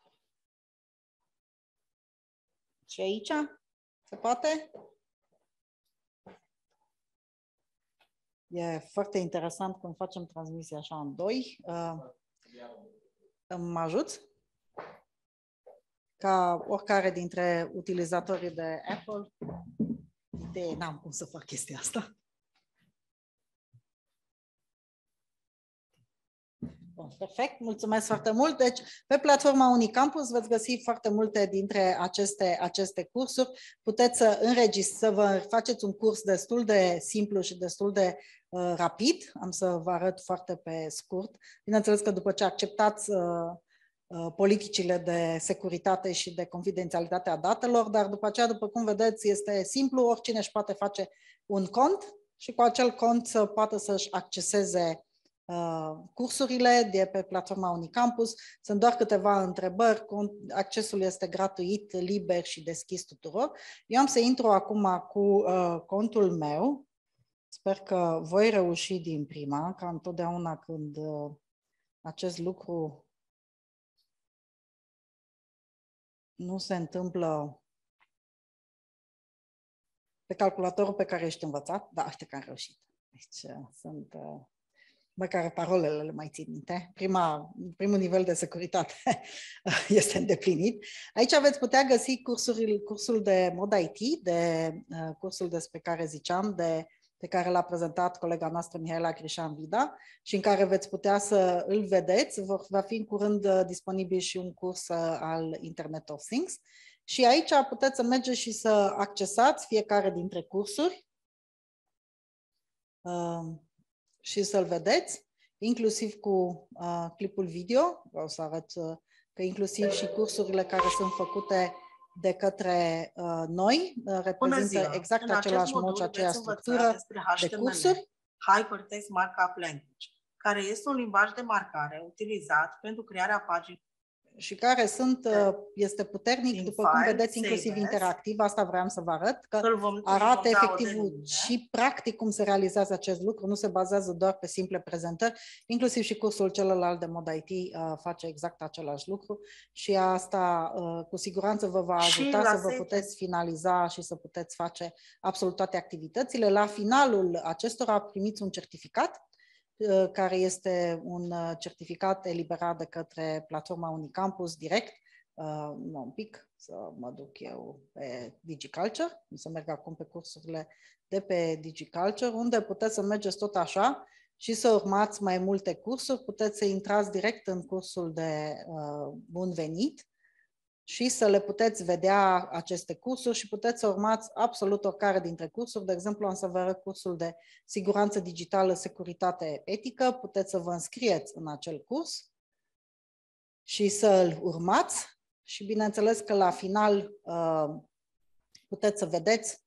[SPEAKER 1] Și aici? Se poate? E foarte interesant când facem transmisia așa în doi. Uh, îmi ajuți? Ca oricare dintre utilizatorii de Apple, de n-am cum să fac chestia asta. Bun, perfect, mulțumesc foarte mult. Deci, pe platforma Unicampus veți găsi foarte multe dintre aceste, aceste cursuri. Puteți să înregistrați, să vă faceți un curs destul de simplu și destul de uh, rapid. Am să vă arăt foarte pe scurt. Bineînțeles că după ce acceptați uh, uh, politicile de securitate și de confidențialitate a datelor, dar după aceea, după cum vedeți, este simplu, oricine își poate face un cont și cu acel cont să poată să-și acceseze cursurile de pe platforma Unicampus. Sunt doar câteva întrebări, accesul este gratuit, liber și deschis tuturor. Eu am să intru acum cu uh, contul meu. Sper că voi reuși din prima, ca întotdeauna când uh, acest lucru nu se întâmplă pe calculatorul pe care ești învățat. Da, uite că am reușit. Deci uh, sunt... Uh, măcar parolele le mai țin minte. Prima, primul nivel de securitate este îndeplinit. Aici veți putea găsi cursul, cursul de mod I T, de uh, cursul despre care ziceam, de, pe care l-a prezentat colega noastră Mihaela Crișan-Vida și în care veți putea să îl vedeți. Vor, va fi în curând uh, disponibil și un curs uh, al Internet of Things. Și aici puteți să mergeți și să accesați fiecare dintre cursuri. Uh, și să-l vedeți, inclusiv cu uh, clipul video. Vreau să arăt uh, că inclusiv și cursurile care sunt făcute de către uh, noi uh, reprezintă exact în același mod și aceeași structură de cursuri.
[SPEAKER 5] Hypertext Markup Language, care este un limbaj de marcare utilizat pentru crearea paginii
[SPEAKER 1] și care sunt, este puternic, după cum vedeți, inclusiv interactiv, asta vreau să vă arăt, că arată efectiv și practic cum se realizează acest lucru, nu se bazează doar pe simple prezentări, inclusiv și cursul celălalt de mod I T face exact același lucru și asta cu siguranță vă va ajuta să vă puteți finaliza și să puteți face absolut toate activitățile. La finalul acestora primiți un certificat, care este un certificat eliberat de către platforma Unicampus direct Uh, un pic, să mă duc eu pe DigiCulture, să merg acum pe cursurile de pe DigiCulture, unde puteți să mergeți tot așa și să urmați mai multe cursuri, puteți să intrați direct în cursul de uh, bun venit și să le puteți vedea aceste cursuri și puteți să urmați absolut oricare dintre cursuri. De exemplu, am să vă arăt cursul de siguranță digitală, securitate etică, puteți să vă înscrieți în acel curs și să-l urmați și bineînțeles că la final uh, puteți să vedeți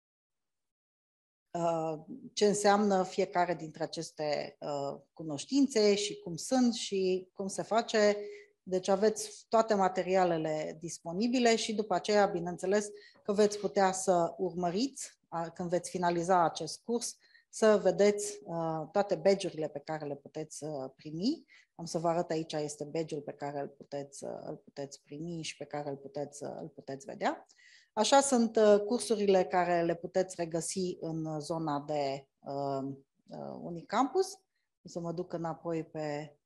[SPEAKER 1] ce înseamnă fiecare dintre aceste uh, cunoștințe și cum sunt și cum se face. Deci aveți toate materialele disponibile și după aceea, bineînțeles, că veți putea să urmăriți, când veți finaliza acest curs, să vedeți uh, toate badge-urile pe care le puteți uh, primi. Am să vă arăt aici, este badge-ul pe care îl puteți, uh, îl puteți primi și pe care îl puteți, uh, îl puteți vedea. Așa sunt uh, cursurile care le puteți regăsi în zona de uh, uh, Unicampus. O să mă duc înapoi pe,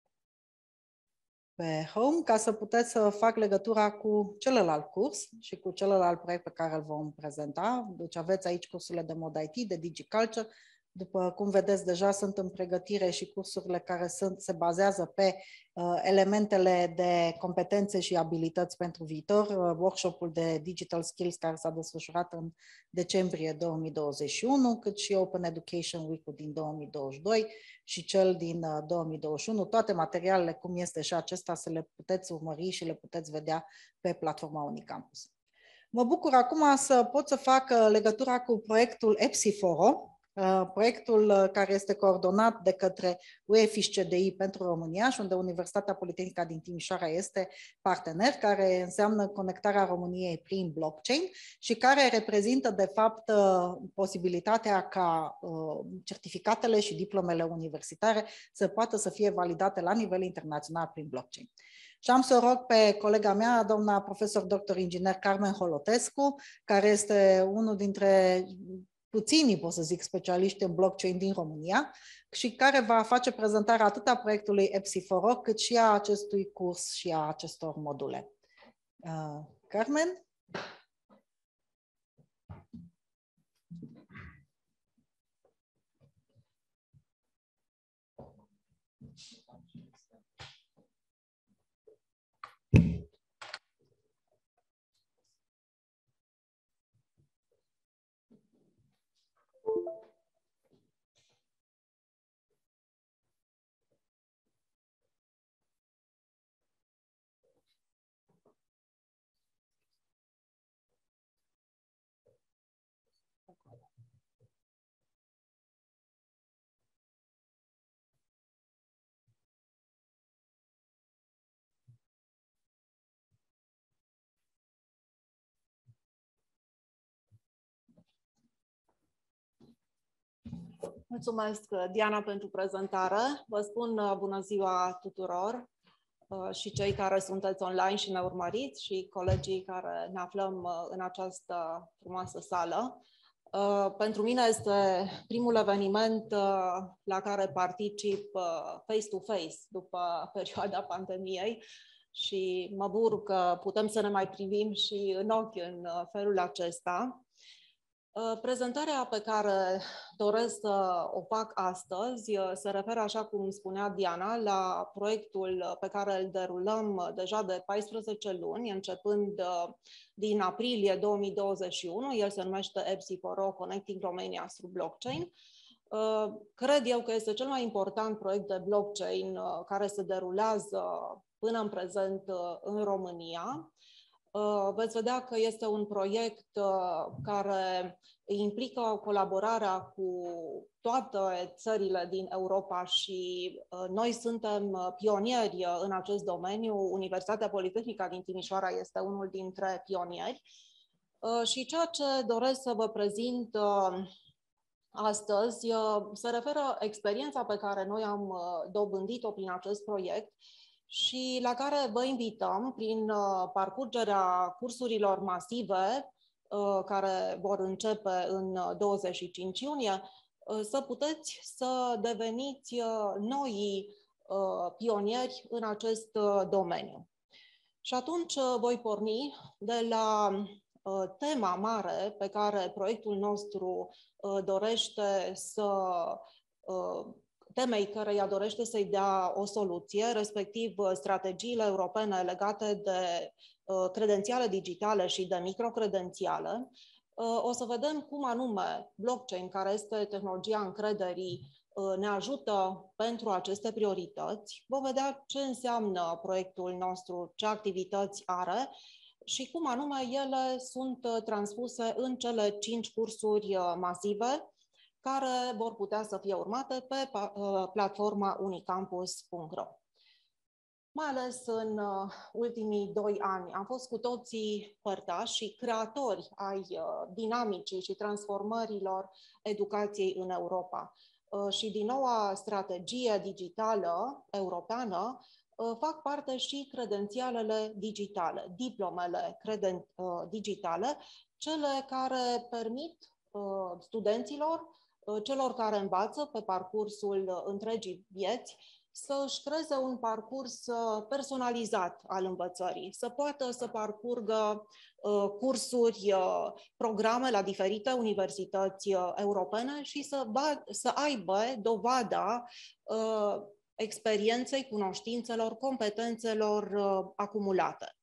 [SPEAKER 1] pe Home ca să puteți să fac legătura cu celălalt curs și cu celălalt proiect pe care îl vom prezenta. Deci aveți aici cursurile de mod I T, de DigiCulture. După cum vedeți, deja sunt în pregătire și cursurile care sunt, se bazează pe uh, elementele de competențe și abilități pentru viitor. Uh, workshop-ul de Digital Skills care s-a desfășurat în decembrie două mii douăzeci și unu, cât și Open Education Week-ul din două mii douăzeci și doi și cel din uh, două mii douăzeci și unu. Toate materialele, cum este și acesta, să le puteți urmări și le puteți vedea pe platforma Unicampus. Mă bucur acum să pot să fac uh, legătura cu proiectul EPSI-Foro, proiectul care este coordonat de către U E F I S C D I pentru România și unde Universitatea Politehnică din Timișoara este partener, care înseamnă conectarea României prin blockchain și care reprezintă de fapt posibilitatea ca certificatele și diplomele universitare să poată să fie validate la nivel internațional prin blockchain. Și am să rog pe colega mea, doamna profesor doctor inginer Carmen Holotescu, care este unul dintre puținii, pot să zic, specialiști în blockchain din România și care va face prezentarea atât a proiectului EPSI-Foro, cât și a acestui curs și a acestor module. Uh, Carmen?
[SPEAKER 6] Mulțumesc, Diana, pentru prezentare. Vă spun bună ziua tuturor și cei care sunteți online și ne urmăriți și colegii care ne aflăm în această frumoasă sală. Pentru mine este primul eveniment la care particip face-to-face după perioada pandemiei și mă bucur că putem să ne mai privim și în ochi în felul acesta. Prezentarea pe care doresc să o fac astăzi se referă, așa cum spunea Diana, la proiectul pe care îl derulăm deja de paisprezece luni, începând din aprilie două mii douăzeci și unu. El se numește EPSI-Foro Connecting Romania through Blockchain. Cred eu că este cel mai important proiect de blockchain care se derulează până în prezent în România. Veți vedea că este un proiect care implică colaborarea cu toate țările din Europa și noi suntem pionieri în acest domeniu. Universitatea Politehnică din Timișoara este unul dintre pionieri. Și ceea ce doresc să vă prezint astăzi se referă experiența pe care noi am dobândit-o prin acest proiect și la care vă invităm prin parcurgerea cursurilor masive care vor începe în douăzeci și cinci iunie, să puteți să deveniți noi pionieri în acest domeniu. Și atunci voi porni de la uh, tema mare pe care proiectul nostru uh, dorește să, uh, temei căreia dorește să-i dea o soluție, respectiv uh, strategiile europene legate de uh, credențiale digitale și de microcredențiale. Uh, o să vedem cum anume blockchain, care este tehnologia încrederii, ne ajută pentru aceste priorități. Vom vedea ce înseamnă proiectul nostru, ce activități are și cum anume ele sunt transpuse în cele cinci cursuri masive care vor putea să fie urmate pe platforma unicampus punct ro. Mai ales în ultimii doi ani am fost cu toții părtași și creatori ai dinamicii și transformărilor educației în Europa. Și din noua strategie digitală europeană fac parte și credențialele digitale, diplomele creden- digitale, cele care permit studenților, celor care învață pe parcursul întregii vieți, să își creeze un parcurs personalizat al învățării, să poată să parcurgă uh, cursuri, uh, programe la diferite universități uh, europene și să, ba, să aibă dovada uh, experienței, cunoștințelor, competențelor uh, acumulate.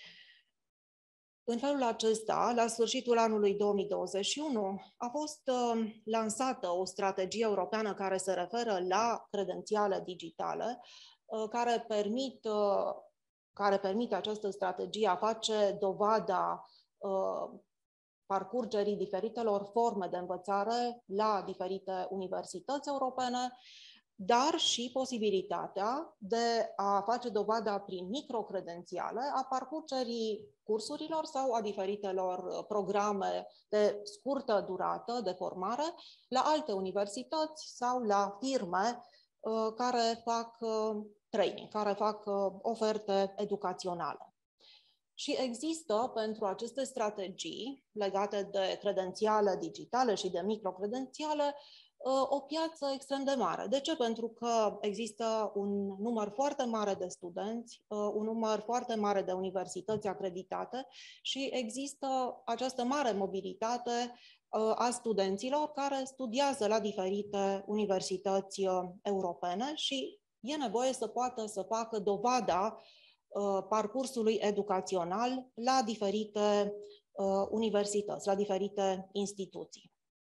[SPEAKER 6] În felul acesta, la sfârșitul anului două mii douăzeci și unu, a fost uh, lansată o strategie europeană care se referă la credențiale digitale, uh, care, permit, uh, care permite această strategie a face dovada uh, parcurgerii diferitelor forme de învățare la diferite universități europene, dar și posibilitatea de a face dovada prin microcredențiale a parcurgerii cursurilor sau a diferitelor programe de scurtă durată de formare la alte universități sau la firme uh, care fac uh, training, care fac uh, oferte educaționale. Și există pentru aceste strategii legate de credențiale digitale și de microcredențiale o piață extrem de mare. De ce? Pentru că există un număr foarte mare de studenți, un număr foarte mare de universități acreditate și există această mare mobilitate a studenților care studiază la diferite universități europene și e nevoie să poată să facă dovada parcursului educațional la diferite universități, la diferite instituții.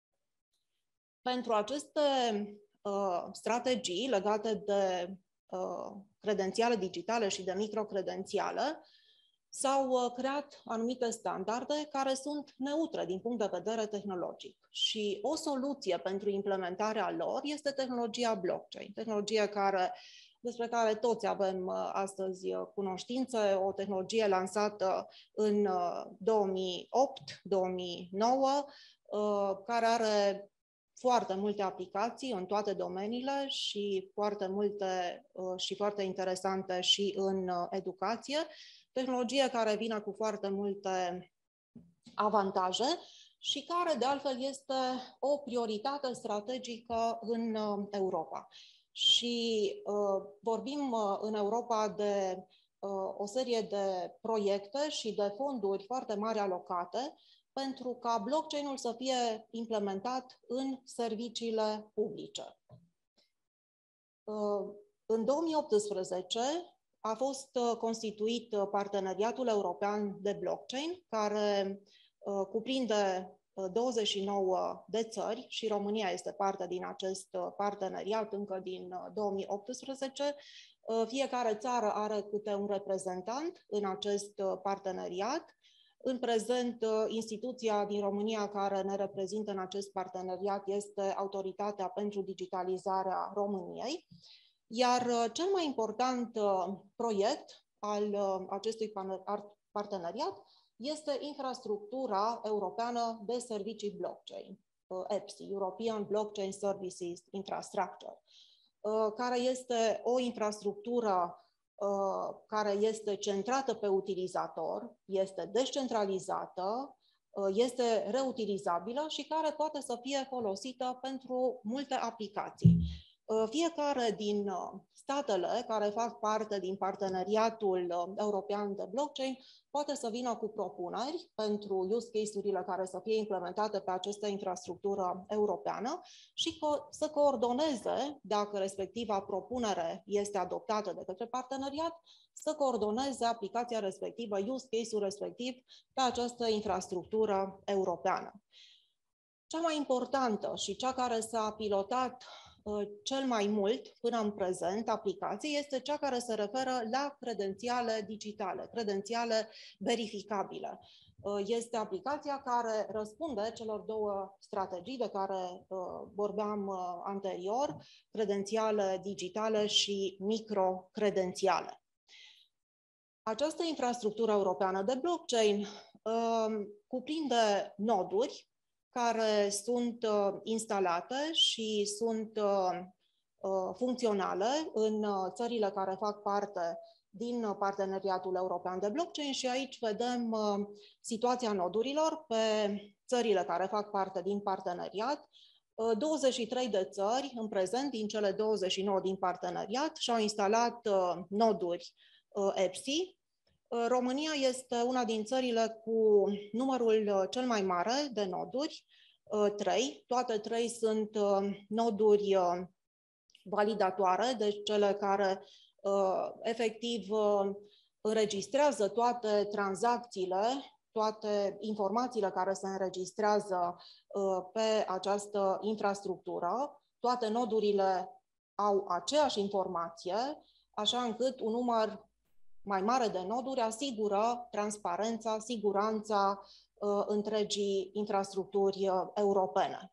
[SPEAKER 6] Pentru aceste uh, strategii legate de uh, credențiale digitale și de microcredențiale, s-au uh, creat anumite standarde care sunt neutre din punct de vedere tehnologic. Și o soluție pentru implementarea lor este tehnologia blockchain, tehnologie care, despre care toți avem uh, astăzi uh, cunoștințe, o tehnologie lansată în uh, două mii opt două mii nouă, uh, care are foarte multe aplicații în toate domeniile și foarte multe și foarte interesante și în educație. Tehnologie care vine cu foarte multe avantaje și care, de altfel, este o prioritate strategică în Europa. Și uh, vorbim uh, în Europa de uh, o serie de proiecte și de fonduri foarte mari alocate pentru ca blockchain-ul să fie implementat în serviciile publice. În două mii optsprezece a fost constituit Parteneriatul European de Blockchain, care cuprinde douăzeci și nouă de țări și România este parte din acest parteneriat încă din două mii optsprezece. Fiecare țară are câte un reprezentant în acest parteneriat. În prezent, instituția din România care ne reprezintă în acest parteneriat este Autoritatea pentru Digitalizarea României, iar cel mai important proiect al acestui parteneriat este infrastructura europeană de servicii blockchain, E B S I, European Blockchain Services Infrastructure, care este o infrastructură care este centrată pe utilizator, este descentralizată, este reutilizabilă și care poate să fie folosită pentru multe aplicații. Fiecare din statele care fac parte din parteneriatul european de blockchain poate să vină cu propuneri pentru use case-urile care să fie implementate pe această infrastructură europeană și co- să coordoneze, dacă respectiva propunere este adoptată de către parteneriat, să coordoneze aplicația respectivă, use case-ul respectiv pe această infrastructură europeană. Cea mai importantă și cea care s-a pilotat cel mai mult până în prezent aplicație este cea care se referă la credențiale digitale, credențiale verificabile. Este aplicația care răspunde celor două strategii de care vorbeam anterior, credențiale digitale și microcredențiale. Această infrastructură europeană de blockchain cuprinde noduri care sunt uh, instalate și sunt uh, uh, funcționale în uh, țările care fac parte din uh, Parteneriatul European de Blockchain și aici vedem uh, situația nodurilor pe țările care fac parte din parteneriat. Uh, douăzeci și trei de țări în prezent, din cele douăzeci și nouă din parteneriat, și-au instalat uh, noduri uh, E P S I. România este una din țările cu numărul cel mai mare de noduri, trei. Toate trei sunt noduri validatoare, deci cele care efectiv înregistrează toate tranzacțiile, toate informațiile care se înregistrează pe această infrastructură. Toate nodurile au aceeași informație, așa încât un număr mai mare de noduri asigură transparența, siguranța uh, întregii infrastructuri uh, europene.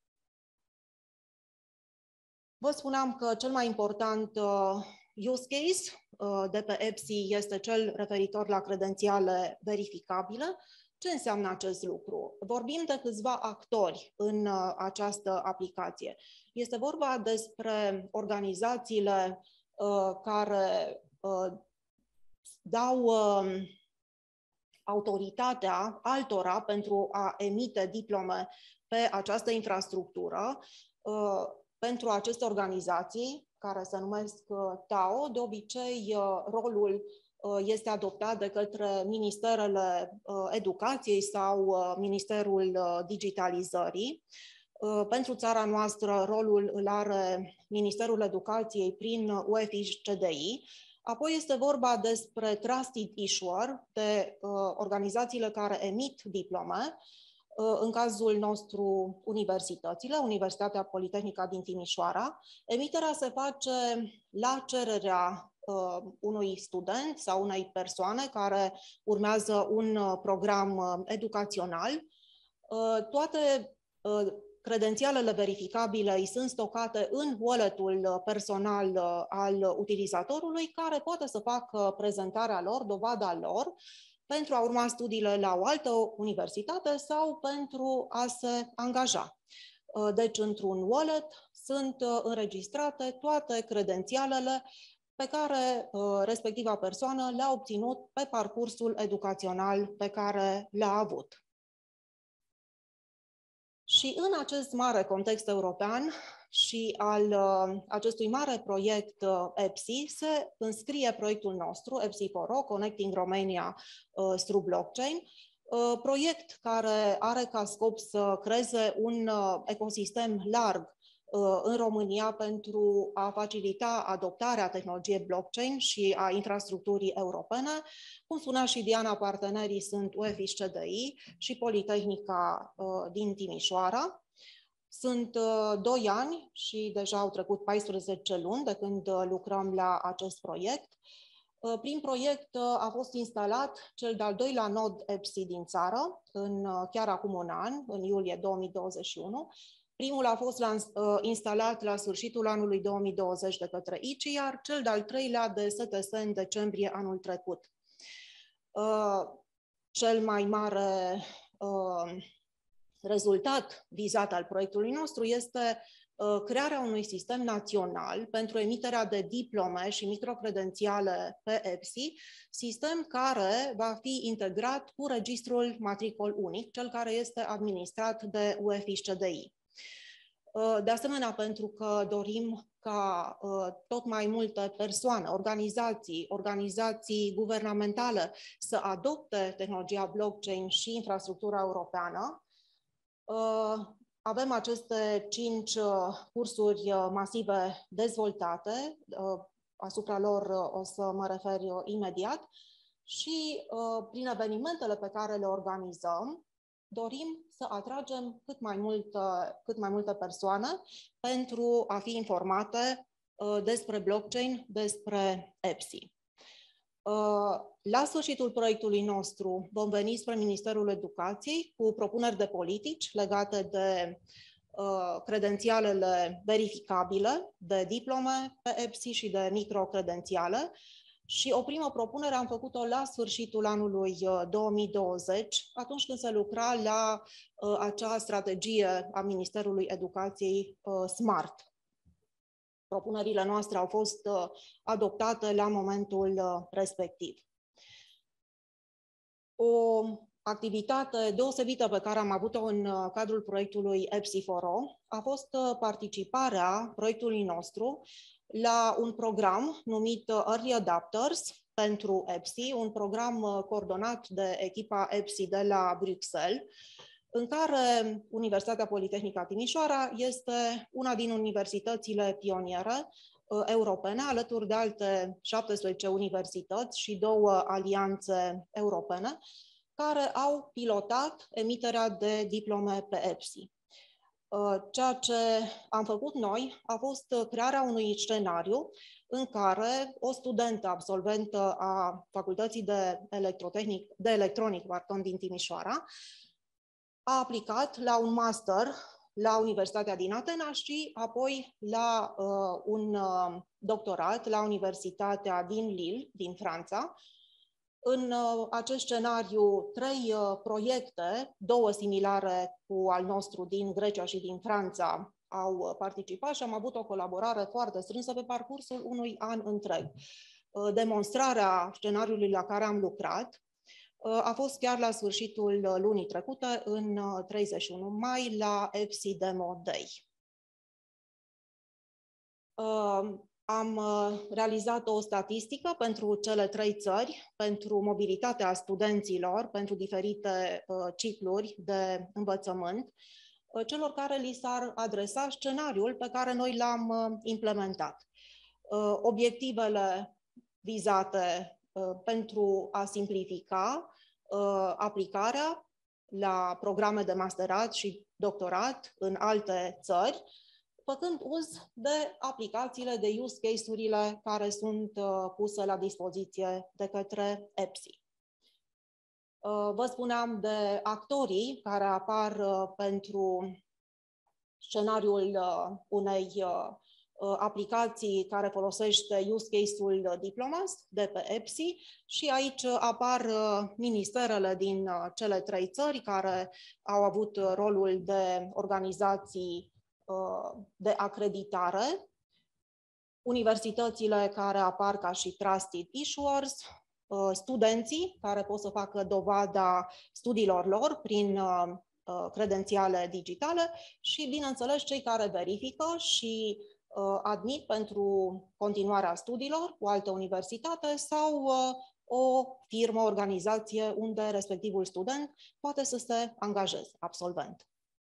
[SPEAKER 6] Vă spuneam că cel mai important uh, use case uh, de pe E P S I este cel referitor la credențiale verificabile. Ce înseamnă acest lucru? Vorbim de câțiva actori în uh, această aplicație. Este vorba despre organizațiile uh, care uh, dau uh, autoritatea altora pentru a emite diplome pe această infrastructură. Uh, pentru aceste organizații, care se numesc uh, T A O, de obicei uh, rolul uh, este adoptat de către Ministerele uh, Educației sau uh, Ministerul uh, Digitalizării. Uh, pentru țara noastră, rolul îl are Ministerul Educației prin U E F I S C D I. Apoi este vorba despre Trusted Issuer, de uh, organizațiile care emit diplome, uh, în cazul nostru universitățile, Universitatea Politehnică din Timișoara. Emiterea se face la cererea uh, unui student sau unei persoane care urmează un uh, program uh, educațional. Uh, toate uh, Credențialele verificabile îi sunt stocate în wallet-ul personal al utilizatorului, care poate să facă prezentarea lor, dovada lor, pentru a urma studiile la o altă universitate sau pentru a se angaja. Deci, într-un wallet sunt înregistrate toate credențialele pe care respectiva persoană le-a obținut pe parcursul educațional pe care l-a avut. Și în acest mare context european și al uh, acestui mare proiect uh, E P S I se înscrie proiectul nostru, E P S I for O, Connecting Romania uh, through Blockchain, uh, proiect care are ca scop să creeze un uh, ecosistem larg uh, în România pentru a facilita adoptarea tehnologiei blockchain și a infrastructurii europene. Cum spunea și Diana, partenerii sunt U E F I S C D I și Politehnica uh, din Timișoara. Sunt uh, doi ani și deja au trecut paisprezece luni de când uh, lucrăm la acest proiect. Uh, prin proiect uh, a fost instalat cel de-al doilea nod E P S I din țară, în, uh, chiar acum un an, în iulie două mii douăzeci și unu. Primul a fost la, uh, instalat la sfârșitul anului două mii douăzeci de către I C I, iar cel de-al treilea de S T S în decembrie anul trecut. Uh, cel mai mare uh, rezultat vizat al proiectului nostru este uh, crearea unui sistem național pentru emiterea de diplome și microcredențiale pe E P S I, sistem care va fi integrat cu registrul matricol unic, cel care este administrat de U E F I S C D I. De asemenea, pentru că dorim ca tot mai multe persoane, organizații, organizații guvernamentale să adopte tehnologia blockchain și infrastructura europeană, avem aceste cinci cursuri masive dezvoltate, asupra lor o să mă refer imediat, și prin evenimentele pe care le organizăm, dorim să atragem cât mai, mult, cât mai multe persoane pentru a fi informate despre blockchain, despre E P S I. La sfârșitul proiectului nostru vom veni spre Ministerul Educației cu propuneri de politici legate de credențialele verificabile, de diplome pe E P S I și de microcredențiale. Și o primă propunere am făcut-o la sfârșitul anului două mii douăzeci, atunci când se lucra la uh, acea strategie a Ministerului Educației uh, SMART. Propunerile noastre au fost uh, adoptate la momentul uh, respectiv. O activitate deosebită pe care am avut-o în uh, cadrul proiectului E P S I for All a fost uh, participarea proiectului nostru la un program numit Early Adapters pentru E P S I, un program coordonat de echipa E P S I de la Bruxelles, în care Universitatea Politehnică a Timișoara este una din universitățile pioniere europene, alături de alte șaptesprezece universități și două alianțe europene, care au pilotat emiterea de diplome pe E P S I. Ceea ce am făcut noi a fost crearea unui scenariu în care o studentă absolventă a Facultății de, Electrotehnic, de Electronic pardon, din Timișoara a aplicat la un master la Universitatea din Atena și apoi la uh, un uh, doctorat la Universitatea din Lille, din Franța. În uh, acest scenariu, trei uh, proiecte, două similare cu al nostru din Grecia și din Franța, au participat și am avut o colaborare foarte strânsă pe parcursul unui an întreg. Uh, demonstrarea scenariului la care am lucrat uh, a fost chiar la sfârșitul lunii trecute, în uh, treizeci și unu mai, la E P S I Demo Day. Uh, Am realizat o statistică pentru cele trei țări, pentru mobilitatea studenților, pentru diferite cicluri de învățământ, celor care li s-ar adresa scenariul pe care noi l-am implementat. Obiectivele vizate pentru a simplifica aplicarea la programe de masterat și doctorat în alte țări, făcând uz de aplicațiile, de use case-urile care sunt uh, puse la dispoziție de către E P S I. Uh, vă spuneam de actorii care apar uh, pentru scenariul uh, unei uh, aplicații care folosește use case-ul Diplomas de pe E P S I și aici apar uh, ministerele din uh, cele trei țări care au avut rolul de organizații de acreditare, universitățile care apar ca și trusted issuers, studenții care pot să facă dovada studiilor lor prin credențiale digitale și, bineînțeles, cei care verifică și admit pentru continuarea studiilor cu altă universitate sau o firmă, o organizație unde respectivul student poate să se angajeze, absolvent.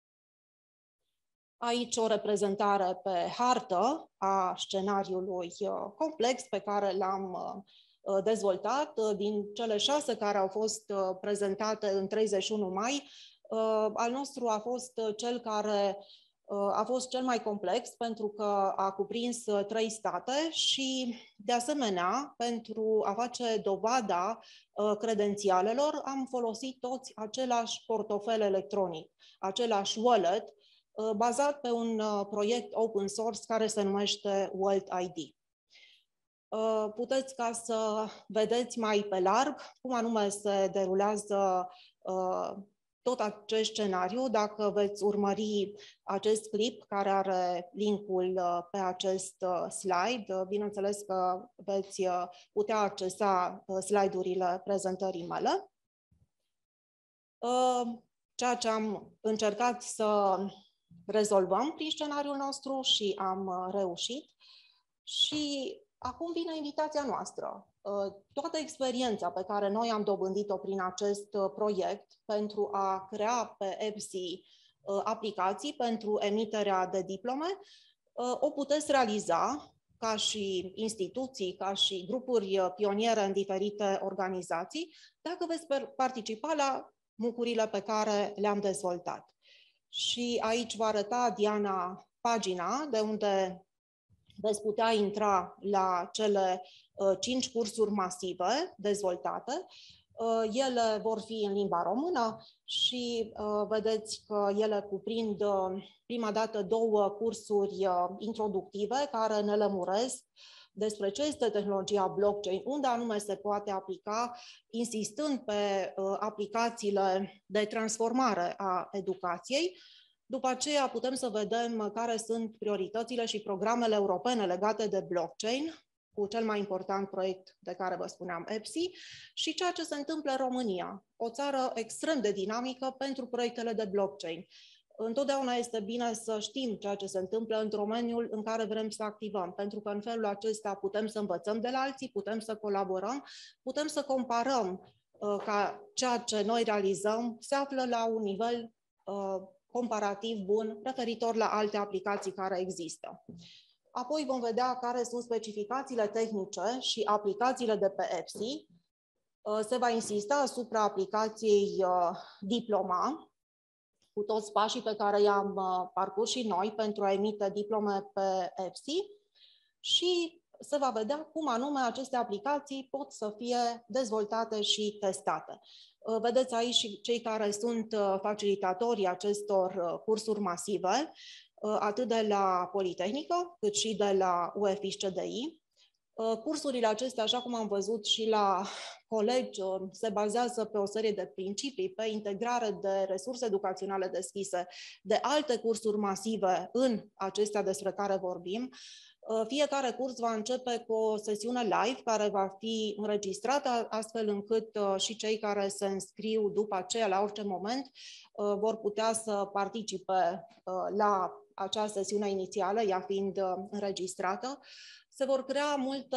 [SPEAKER 6] Aici o reprezentare pe hartă a scenariului complex pe care l-am dezvoltat. Din cele șase care au fost prezentate în treizeci și unu mai, al nostru a fost cel care a fost cel mai complex pentru că a cuprins trei state și, de asemenea, pentru a face dovada credențialelor, am folosit toți același portofel electronic, același wallet, bazat pe un proiect open source care se numește World I D. Puteți ca să vedeți mai pe larg cum anume se derulează tot acest scenariu, dacă veți urmări acest clip care are linkul pe acest slide. Bineînțeles că veți putea accesa slide-urile prezentării mele. Ceea ce am încercat să rezolvăm prin scenariul nostru și am reușit. Și acum vine invitația noastră. Toată experiența pe care noi am dobândit-o prin acest proiect pentru a crea pe EPSI aplicații pentru emiterea de diplome, o puteți realiza ca și instituții, ca și grupuri pioniere în diferite organizații, dacă veți participa la mucurile pe care le-am dezvoltat. Și aici va arăta Diana pagina de unde veți putea intra la cele cinci cursuri masive dezvoltate. Ele vor fi în limba română și vedeți că ele cuprind prima dată două cursuri introductive care ne lămuresc despre ce este tehnologia blockchain, unde anume se poate aplica, insistând pe aplicațiile de transformare a educației. După aceea putem să vedem care sunt prioritățile și programele europene legate de blockchain, cu cel mai important proiect de care vă spuneam, EPSI, și ceea ce se întâmplă în România, o țară extrem de dinamică pentru proiectele de blockchain. Întotdeauna este bine să știm ceea ce se întâmplă în domeniul în care vrem să activăm, pentru că în felul acesta putem să învățăm de la alții, putem să colaborăm, putem să comparăm uh, ca ceea ce noi realizăm se află la un nivel uh, comparativ bun referitor la alte aplicații care există. Apoi vom vedea care sunt specificațiile tehnice și aplicațiile de pe EPSI. Se va insista asupra aplicației Diploma, cu toți pașii pe care i-am parcurs și noi pentru a emite diplome pe EPSI și se va vedea cum anume aceste aplicații pot să fie dezvoltate și testate. Vedeți aici și cei care sunt facilitatorii acestor cursuri masive, atât de la Politehnică, cât și de la U F I S C D I. Cursurile acestea, așa cum am văzut și la colegi, se bazează pe o serie de principii, pe integrare de resurse educaționale deschise, de alte cursuri masive în acestea despre care vorbim. Fiecare curs va începe cu o sesiune live care va fi înregistrată, astfel încât și cei care se înscriu după aceea, la orice moment, vor putea să participe la acea sesiune inițială, ea fiind înregistrată. Se vor crea multe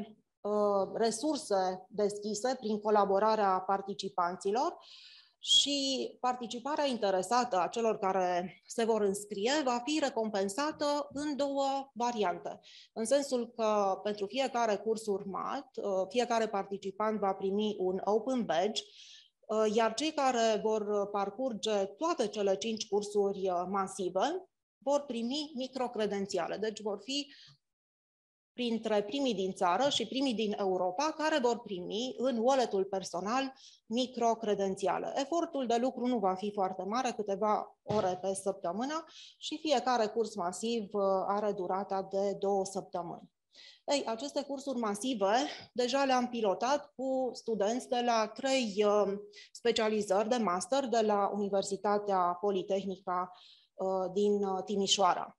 [SPEAKER 6] resurse deschise prin colaborarea participanților și participarea interesată a celor care se vor înscrie va fi recompensată în două variante. În sensul că pentru fiecare curs urmat, fiecare participant va primi un Open Badge, iar cei care vor parcurge toate cele cinci cursuri masive vor primi microcredențiale. Deci vor fi printre primii din țară și primii din Europa care vor primi în wallet-ul personal microcredențiale. Efortul de lucru nu va fi foarte mare, câteva ore pe săptămână și fiecare curs masiv are durata de două săptămâni. Ei, aceste cursuri masive deja le-am pilotat cu studenți de la trei specializări de master de la Universitatea Politehnica din Timișoara.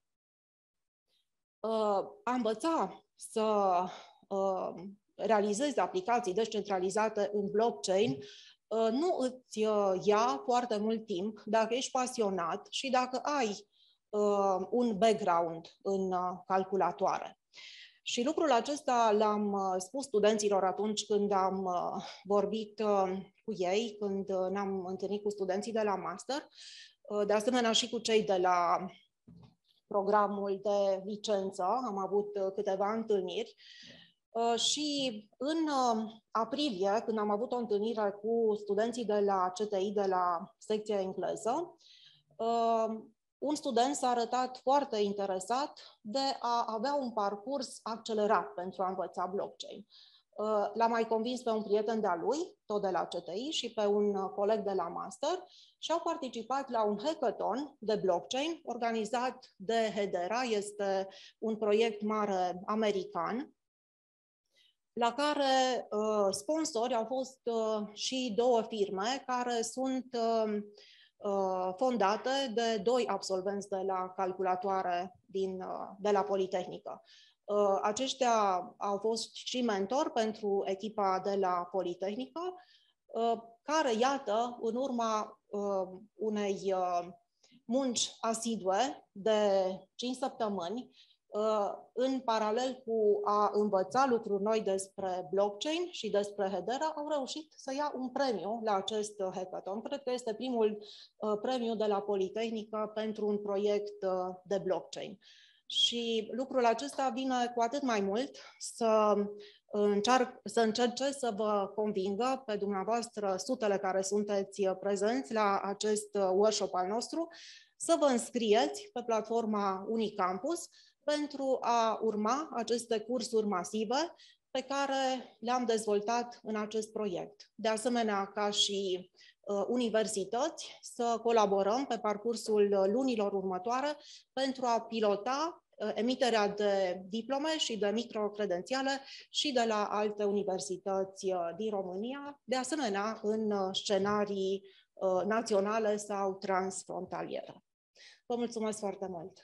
[SPEAKER 6] A învăța să uh, realizezi aplicații descentralizate în blockchain nu îți ia foarte mult timp dacă ești pasionat și dacă ai uh, un background în uh, calculatoare. Și lucrul acesta l-am uh, spus studenților atunci când am uh, vorbit uh, cu ei, când uh, ne-am întâlnit cu studenții de la master, uh, de asemenea și cu cei de la programul de licență, am avut câteva întâlniri și în aprilie, când am avut o întâlnire cu studenții de la C T I, de la secția engleză, un student s-a arătat foarte interesat de a avea un parcurs accelerat pentru a învăța blockchain. L-a mai convins pe un prieten de-a lui, tot de la C T I, și pe un coleg de la master și au participat la un hackathon de blockchain organizat de Hedera, este un proiect mare american, la care uh, sponsori au fost uh, și două firme care sunt uh, uh, fondate de doi absolvenți de la calculatoare din, uh, de la Politehnică. Uh, aceștia au fost și mentor pentru echipa de la Politehnică, uh, care, iată, în urma uh, unei uh, munci asidue de cinci săptămâni, în paralel cu a învăța lucruri noi despre blockchain și despre Hedera, au reușit să ia un premiu la acest hackathon. Cred că este primul premiu de la Politehnică pentru un proiect de blockchain. Și lucrul acesta vine cu atât mai mult să, încerc, să încerce să vă convingă pe dumneavoastră, sutele care sunteți prezenți la acest workshop al nostru, să vă înscrieți pe platforma Unicampus pentru a urma aceste cursuri masive pe care le-am dezvoltat în acest proiect. De asemenea, ca și uh, universități, să colaborăm pe parcursul lunilor următoare pentru a pilota uh, emiterea de diplome și de microcredențiale și de la alte universități uh, din România, de asemenea în uh, scenarii uh, naționale sau transfrontaliere. Vă mulțumesc foarte mult!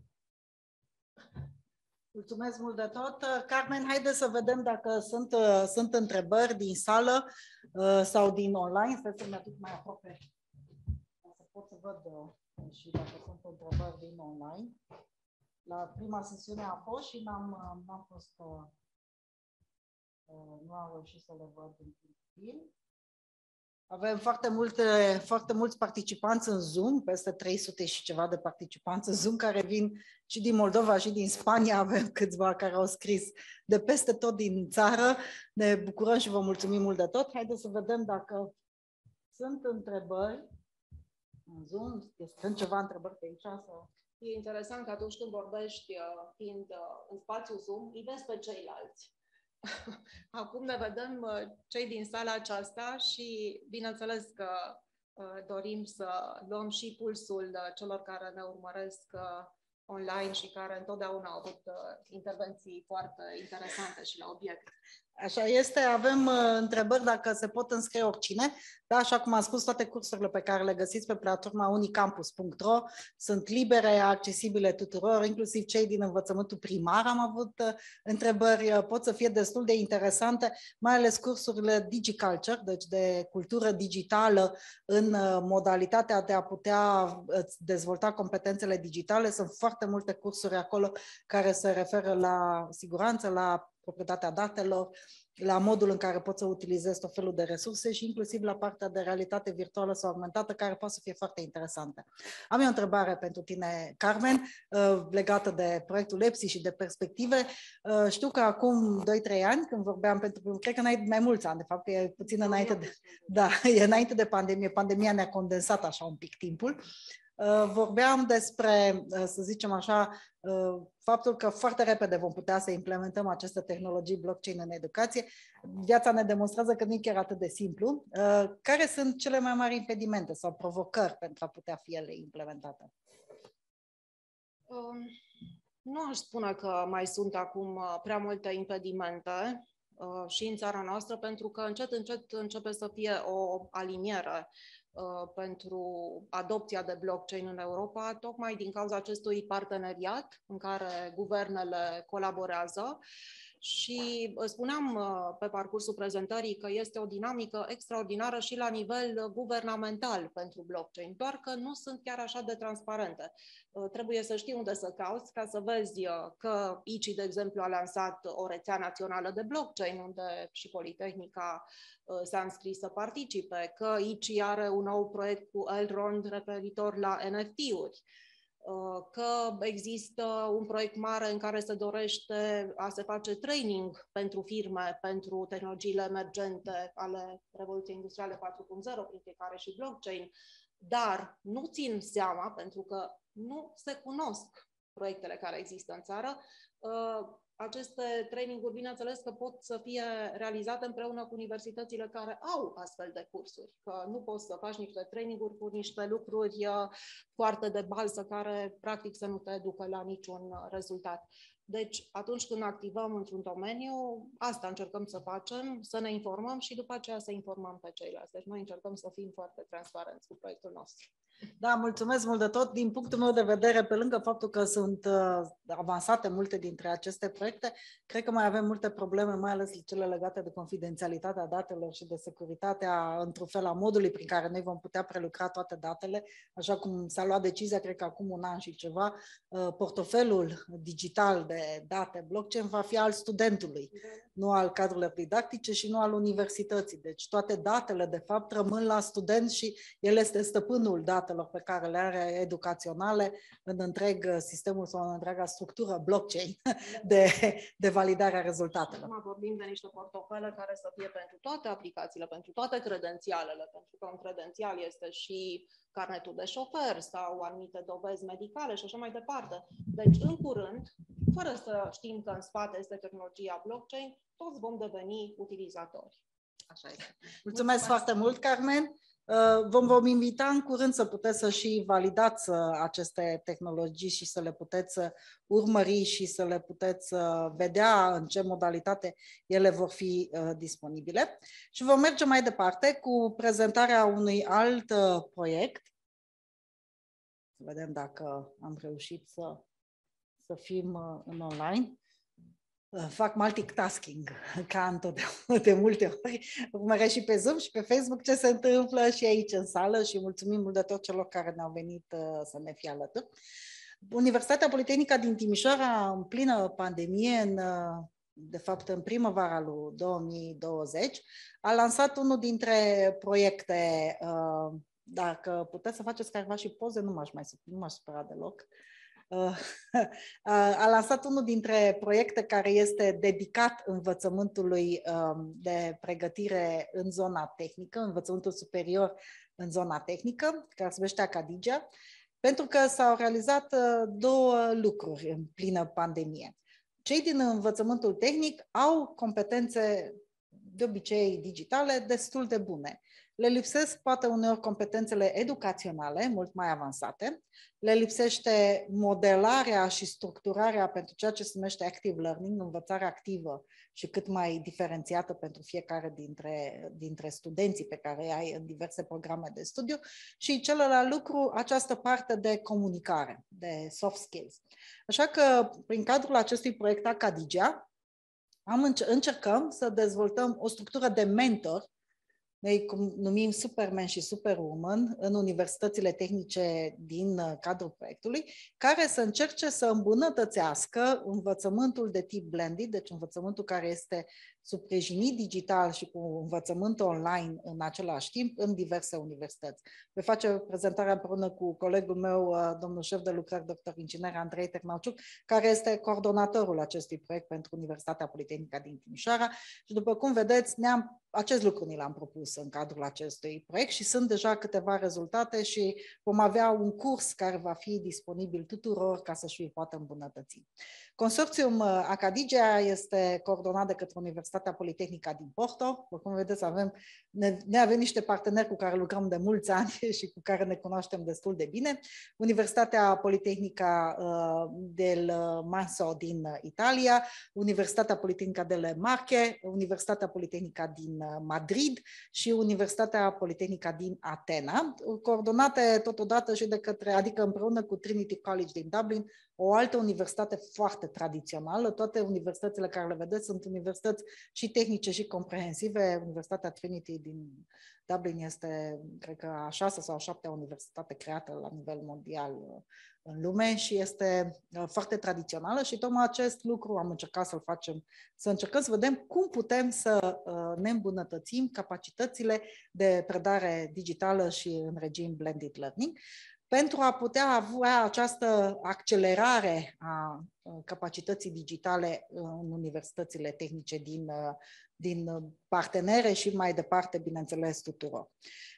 [SPEAKER 1] Mulțumesc mult de tot. Carmen, haide să vedem dacă sunt, sunt întrebări din sală sau din online. Sper să-mi aduc mai aproape, ca să pot să văd și dacă sunt întrebări din online. La prima sesiune a fost și n-am, n-am fost, nu am reușit să le văd în timp. Avem foarte, multe, foarte mulți participanți în Zoom, peste trei sute și ceva de participanți în Zoom, care vin și din Moldova și din Spania. Avem câțiva care au scris de peste tot din țară. Ne bucurăm și vă mulțumim mult de tot. Haideți să vedem dacă sunt întrebări în Zoom. Sunt ceva întrebări pe aici? Sau?
[SPEAKER 6] E interesant că atunci când vorbești, fiind în spațiu Zoom, îi vezi pe ceilalți. Acum ne vedem cei din sala aceasta și bineînțeles că dorim să luăm și pulsul celor care ne urmăresc online și care întotdeauna au avut intervenții foarte interesante și la obiect.
[SPEAKER 1] Așa este, avem uh, întrebări dacă se pot înscrie oricine. Da, așa cum am spus, toate cursurile pe care le găsiți pe platforma unicampus punct ro sunt libere, accesibile tuturor, inclusiv cei din învățământul primar. Am avut uh, întrebări, uh, pot să fie destul de interesante, mai ales cursurile DigiCulture, deci de cultură digitală în uh, modalitatea de a putea uh, dezvolta competențele digitale. Sunt foarte multe cursuri acolo care se referă la siguranță, la proprietatea datelor, la modul în care poți să utilizezi tot felul de resurse și inclusiv la partea de realitate virtuală sau augmentată, care poate să fie foarte interesantă. Am eu o întrebare pentru tine, Carmen, legată de proiectul EPSI și de perspective. Știu că acum doi trei ani, când vorbeam pentru, cred că mai mulți ani, de fapt, că e puțin înainte de, da, e înainte de pandemie, pandemia ne-a condensat așa un pic timpul. Vorbeam despre, să zicem așa, faptul că foarte repede vom putea să implementăm aceste tehnologii blockchain în educație. Viața ne demonstrează că nu e chiar atât de simplu. Care sunt cele mai mari impedimente sau provocări pentru a putea fi ele implementate?
[SPEAKER 6] Um, nu aș spune că mai sunt acum prea multe impedimente uh, și în țara noastră, pentru că încet, încet începe să fie o aliniere pentru adopția de blockchain în Europa, tocmai din cauza acestui parteneriat în care guvernele colaborează. Și spuneam pe parcursul prezentării că este o dinamică extraordinară și la nivel guvernamental pentru blockchain, doar că nu sunt chiar așa de transparente. Trebuie să știi unde să cauți ca să vezi că I C I, de exemplu, a lansat o rețea națională de blockchain, unde și Politehnica s-a înscris să participe, că I C I are un nou proiect cu Elrond referitor la N F T-uri, că există un proiect mare în care se dorește a se face training pentru firme, pentru tehnologiile emergente ale Revoluției Industriale patru punct zero, printre care și blockchain, dar nu țin seama, pentru că nu se cunosc proiectele care există în țară. Aceste traininguri, bineînțeles că pot să fie realizate împreună cu universitățile care au astfel de cursuri, că nu poți să faci niște traininguri cu niște lucruri foarte de bază care practic să nu te ducă la niciun rezultat. Deci, atunci când activăm într-un domeniu, asta încercăm să facem, să ne informăm și după aceea să informăm pe ceilalți. Deci noi încercăm să fim foarte transparenți cu proiectul nostru.
[SPEAKER 1] Da, mulțumesc mult de tot. Din punctul meu de vedere, pe lângă faptul că sunt uh, avansate multe dintre aceste proiecte, cred că mai avem multe probleme, mai ales cele legate de confidențialitatea datelor și de securitatea, într-un fel, a modului prin care noi vom putea prelucra toate datele. Așa cum s-a luat decizia, cred că acum un an și ceva, uh, portofelul digital de date blockchain va fi al studentului, nu al cadrelor didactice și nu al universității. Deci toate datele, de fapt, rămân la student și el este stăpânul datelor pe care le are educaționale în întreg sistemul sau în întreaga structură blockchain de, de validare a rezultatelor.
[SPEAKER 6] Acum vorbim de niște portofele care să fie pentru toate aplicațiile, pentru toate credențialele, pentru că un credențial este și carnetul de șofer sau anumite dovezi medicale și așa mai departe. Deci, în curând, fără să știm că în spate este tehnologia blockchain, toți vom deveni utilizatori. Așa este.
[SPEAKER 1] Mulțumesc, Mulțumesc foarte mult, Carmen. Vom vom invita în curând să puteți să și validați aceste tehnologii și să le puteți urmări și să le puteți vedea în ce modalitate ele vor fi disponibile. Și vom merge mai departe cu prezentarea unui alt proiect. Să vedem dacă am reușit să, să fim în online. Fac multitasking, ca întotdeauna, de multe ori. Urmăresc și pe Zoom și pe Facebook ce se întâmplă și aici în sală și mulțumim mult de tot celor care ne-au venit să ne fie alături. Universitatea Politehnică din Timișoara, în plină pandemie, în, de fapt în primăvara lui două mii douăzeci, a lansat unul dintre proiecte. Dacă puteți să faceți careva și poze, nu m-aș mai nu m-aș supăra deloc. A lansat unul dintre proiecte care este dedicat învățământului de pregătire în zona tehnică, învățământul superior în zona tehnică, care se numește Acadigia, pentru că s-au realizat două lucruri în plină pandemie. Cei din învățământul tehnic au competențe de obicei digitale destul de bune. Le lipsesc poate uneori competențele educaționale mult mai avansate, le lipsește modelarea și structurarea pentru ceea ce se numește active learning, învățarea activă și cât mai diferențiată pentru fiecare dintre, dintre studenții pe care îi ai în diverse programe de studiu și celălalt lucru, această parte de comunicare, de soft skills. Așa că prin cadrul acestui proiect Acadigia am înce- încercăm să dezvoltăm o structură de mentor. Noi cum numim Superman și Superwoman în universitățile tehnice din cadrul proiectului, care să încerce să îmbunătățească învățământul de tip blended, deci învățământul care este sprijinit digital și cu învățământ online în același timp în diverse universități. Voi face prezentarea împreună cu colegul meu, domnul șef de lucrări, doctor inginer Andrei Ternauciuc, care este coordonatorul acestui proiect pentru Universitatea Politehnică din Timișoara și după cum vedeți, ne-am acest lucru ni l-am propus în cadrul acestui proiect și sunt deja câteva rezultate și vom avea un curs care va fi disponibil tuturor ca să-și poată îmbunătăți. Consorțium Acadigia este coordonat de către Universitatea Politehnică din Porto. După cum vedeți, avem, ne, ne avem niște parteneri cu care lucrăm de mulți ani și cu care ne cunoaștem destul de bine. Universitatea Politehnică uh, del Manso din Italia, Universitatea Politehnică delle Marche, Universitatea Politehnică din Madrid și Universitatea Politehnică din Atena, coordonate totodată și de către, adică împreună cu Trinity College din Dublin, o altă universitate foarte tradițională. Toate universitățile care le vedeți sunt universități și tehnice și comprehensive. Universitatea Trinity din Dublin este, cred că, a șasea sau a șaptea universitate creată la nivel mondial în lume și este foarte tradițională și tocmai acest lucru am încercat să-l facem, să încercăm să vedem cum putem să ne îmbunătățim capacitățile de predare digitală și în regim blended learning, pentru a putea avea această accelerare a capacității digitale în universitățile tehnice din, din partenere și mai departe, bineînțeles, tuturor.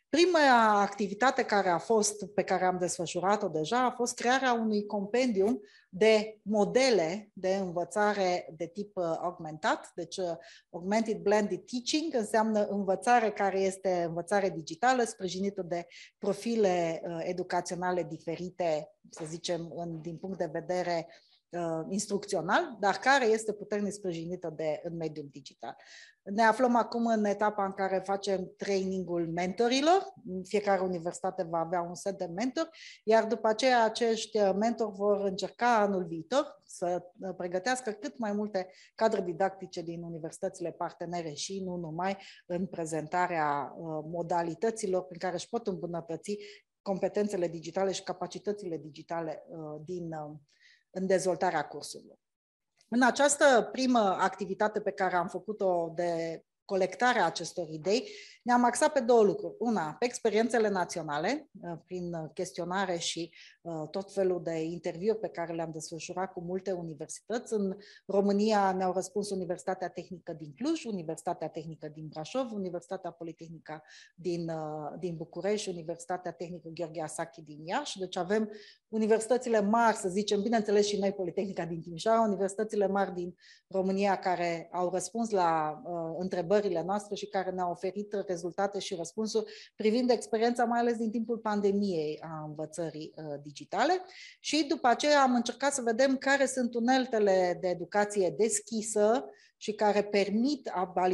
[SPEAKER 1] Prima activitate care a fost, pe care am desfășurat-o deja a fost crearea unui compendium de modele de învățare de tip augmentat, deci Augmented Blended Teaching înseamnă învățare care este învățare digitală, sprijinită de profile educaționale diferite, să zicem, în, din punct de vedere uh, instrucțional, dar care este puternic sprijinită de, în mediul digital. Ne aflăm acum în etapa în care facem trainingul mentorilor. Fiecare universitate va avea un set de mentori, iar după aceea acești mentori vor încerca anul viitor să pregătească cât mai multe cadre didactice din universitățile partenere și nu numai în prezentarea modalităților prin care își pot îmbunătăți competențele digitale și capacitățile digitale din, în dezvoltarea cursurilor. În această primă activitate pe care am făcut-o de colectarea acestor idei, ne-am axat pe două lucruri. Una, pe experiențele naționale, prin chestionare și tot felul de interviuri pe care le-am desfășurat cu multe universități. În România ne-au răspuns Universitatea Tehnică din Cluj, Universitatea Tehnică din Brașov, Universitatea Politehnică din, din București, Universitatea Tehnică Gheorghe Asachi din Iași. Deci avem universitățile mari, să zicem, bineînțeles și noi, Politehnica din Timișoara, universitățile mari din România care au răspuns la uh, întrebările noastre și care ne-au oferit rezultate și răspunsuri privind experiența, mai ales din timpul pandemiei a învățării uh, digitale. Și după aceea am încercat să vedem care sunt uneltele de educație deschisă și care permit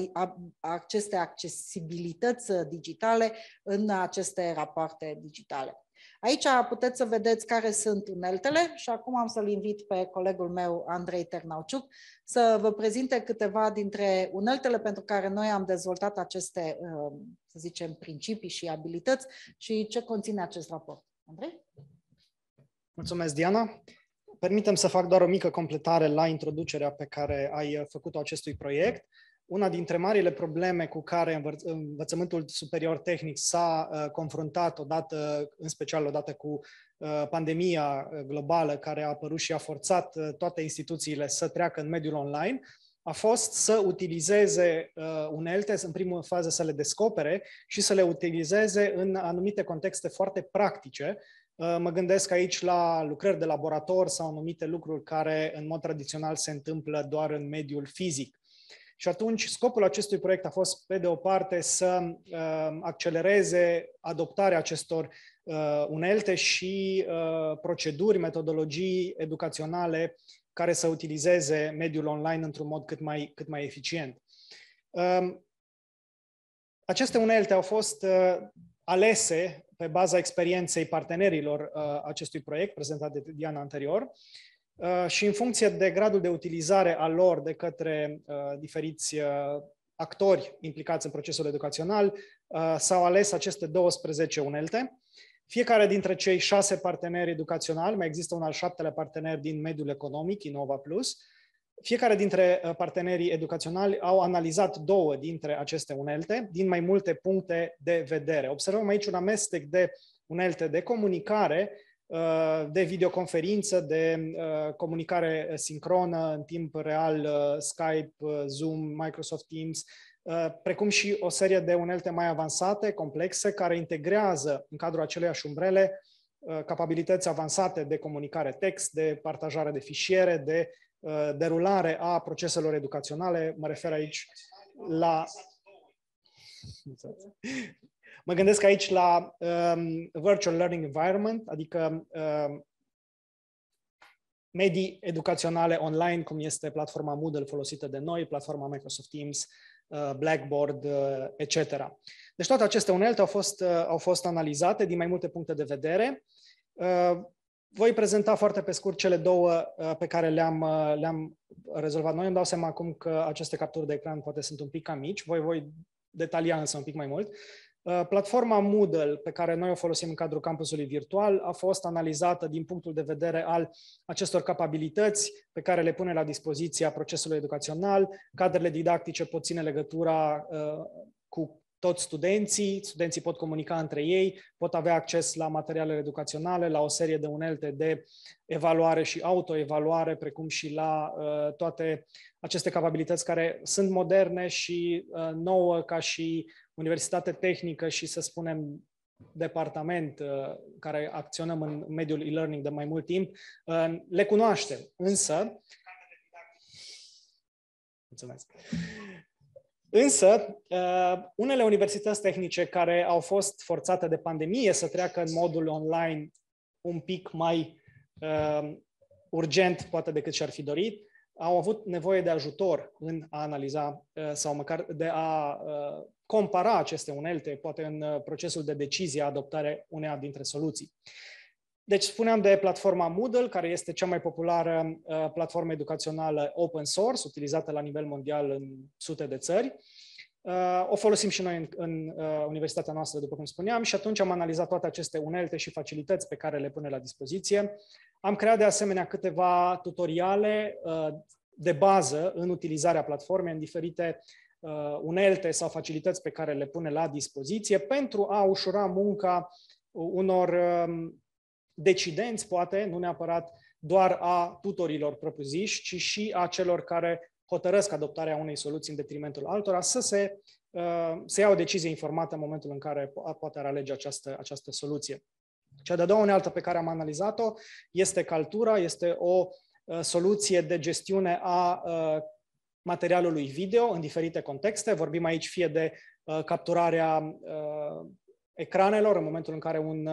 [SPEAKER 1] aceste accesibilități digitale în aceste rapoarte digitale. Aici puteți să vedeți care sunt uneltele și acum am să-l invit pe colegul meu, Andrei Ternauciuc, să vă prezinte câteva dintre uneltele pentru care noi am dezvoltat aceste, să zicem, principii și abilități și ce conține acest raport. Andrei?
[SPEAKER 7] Mulțumesc, Diana. Permitem să fac doar o mică completare la introducerea pe care ai făcut-o acestui proiect. Una dintre marile probleme cu care învățământul superior tehnic s-a uh, confruntat, odată, în special odată cu uh, pandemia globală care a apărut și a forțat uh, toate instituțiile să treacă în mediul online, a fost să utilizeze uh, unelte, în primă fază să le descopere și să le utilizeze în anumite contexte foarte practice. Uh, mă gândesc aici la lucrări de laborator sau anumite lucruri care în mod tradițional se întâmplă doar în mediul fizic. Și atunci scopul acestui proiect a fost, pe de o parte, să uh, accelereze adoptarea acestor uh, unelte și uh, proceduri, metodologii educaționale care să utilizeze mediul online într-un mod cât mai, cât mai eficient. Uh, aceste unelte au fost uh, alese pe baza experienței partenerilor uh, acestui proiect, prezentat de Diana anterior, Uh, și în funcție de gradul de utilizare al lor de către uh, diferiți uh, actori implicați în procesul educațional, uh, s-au ales aceste douăsprezece unelte. Fiecare dintre cei șase parteneri educaționali, mai există un al șaptelea partener din mediul economic, Innova Plus, fiecare dintre uh, partenerii educaționali au analizat două dintre aceste unelte din mai multe puncte de vedere. Observăm aici un amestec de unelte de comunicare, de videoconferință, de uh, comunicare sincronă în timp real, uh, Skype, uh, Zoom, Microsoft Teams, uh, precum și o serie de unelte mai avansate, complexe, care integrează în cadrul aceleiași umbrele uh, capabilități avansate de comunicare text, de partajare de fișiere, de uh, derulare a proceselor educaționale. Mă refer aici la... Mă gândesc aici la um, Virtual Learning Environment, adică um, medii educaționale online, cum este platforma Moodle folosită de noi, platforma Microsoft Teams, uh, Blackboard, uh, et cetera. Deci toate aceste unelte au fost, uh, au fost analizate din mai multe puncte de vedere. Uh, voi prezenta foarte pe scurt cele două uh, pe care le-am, uh, le-am rezolvat noi. Îmi dau seama acum că aceste capturi de ecran poate sunt un pic cam mici, voi voi detalia însă un pic mai mult. Platforma Moodle, pe care noi o folosim în cadrul campusului virtual, a fost analizată din punctul de vedere al acestor capabilități pe care le pune la dispoziția procesului educațional. Cadrele didactice pot ține legătura uh, cu toți studenții, studenții pot comunica între ei, pot avea acces la materialele educaționale, la o serie de unelte de evaluare și autoevaluare, precum și la uh, toate aceste capabilități care sunt moderne și uh, nouă ca și universitate tehnică și, să spunem, departament uh, care acționăm în mediul e-learning de mai mult timp, uh, le cunoaștem. Însă, mulțumesc. Însă, uh, unele universități tehnice care au fost forțate de pandemie să treacă în modul online un pic mai uh, urgent, poate decât și-ar fi dorit, au avut nevoie de ajutor în a analiza sau măcar de a compara aceste unelte, poate în procesul de decizie, adoptare uneia dintre soluții. Deci spuneam de platforma Moodle, care este cea mai populară uh, platformă educațională open source, utilizată la nivel mondial în sute de țări. Uh, o folosim și noi în, în uh, universitatea noastră, după cum spuneam, și atunci am analizat toate aceste unelte și facilități pe care le pune la dispoziție. Am creat de asemenea câteva tutoriale uh, de bază în utilizarea platformei, în diferite uh, unelte sau facilități pe care le pune la dispoziție, pentru a ușura munca unor uh, decidenți, poate, nu neapărat doar a tutorilor propriu-ziși, ci și a celor care hotărăsc adoptarea unei soluții în detrimentul altora, să se să ia o decizie informată în momentul în care poate ar alege această, această soluție. Cea de-a doua unealtă pe care am analizat-o este Kaltura, este o soluție de gestiune a materialului video în diferite contexte. Vorbim aici fie de capturarea ecranelor în momentul în care un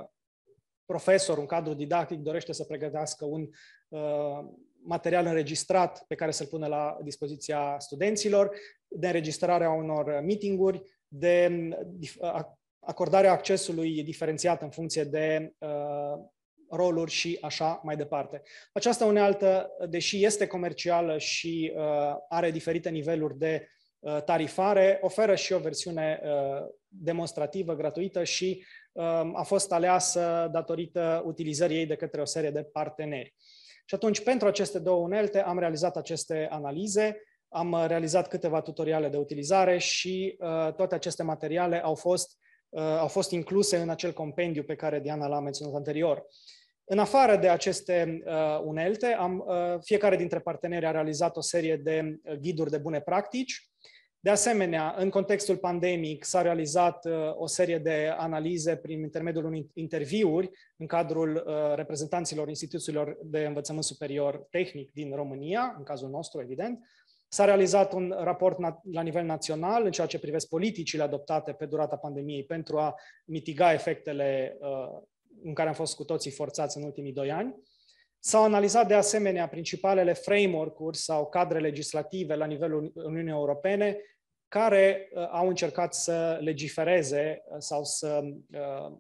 [SPEAKER 7] profesor, un cadru didactic dorește să pregătească un uh, material înregistrat pe care să-l pună la dispoziția studenților, de înregistrarea unor meeting-uri, de uh, acordarea accesului diferențiat în funcție de uh, roluri și așa mai departe. Această unealtă, deși este comercială și uh, are diferite niveluri de uh, tarifare, oferă și o versiune uh, demonstrativă, gratuită și a fost aleasă datorită utilizării ei de către o serie de parteneri. Și atunci, pentru aceste două unelte, am realizat aceste analize, am realizat câteva tutoriale de utilizare și uh, toate aceste materiale au fost, uh, au fost incluse în acel compendiu pe care Diana l-a menționat anterior. În afară de aceste uh, unelte, am, uh, fiecare dintre parteneri a realizat o serie de ghiduri de bune practici. De asemenea, în contextul pandemic s-a realizat uh, o serie de analize prin intermediul unui interviuri în cadrul uh, reprezentanților instituțiilor de învățământ superior tehnic din România, în cazul nostru, evident. S-a realizat un raport la nivel național în ceea ce privesc politicile adoptate pe durata pandemiei pentru a mitiga efectele uh, în care am fost cu toții forțați în ultimii doi ani. S-au analizat de asemenea principalele framework-uri sau cadre legislative la nivelul Uniunii Europene care uh, au încercat să legifereze uh, sau să uh,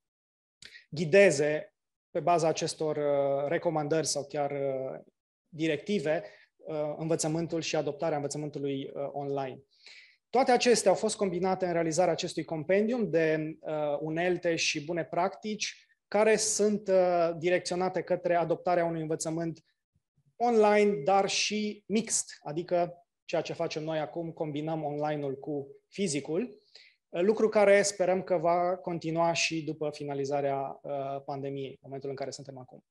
[SPEAKER 7] ghideze pe baza acestor uh, recomandări sau chiar uh, directive uh, învățământul și adoptarea învățământului uh, online. Toate acestea au fost combinate în realizarea acestui compendium de uh, unelte și bune practici care sunt uh, direcționate către adoptarea unui învățământ online, dar și mixt, adică ceea ce facem noi acum, combinăm online-ul cu fizicul, lucru care sperăm că va continua și după finalizarea uh, pandemiei, în momentul în care suntem acum.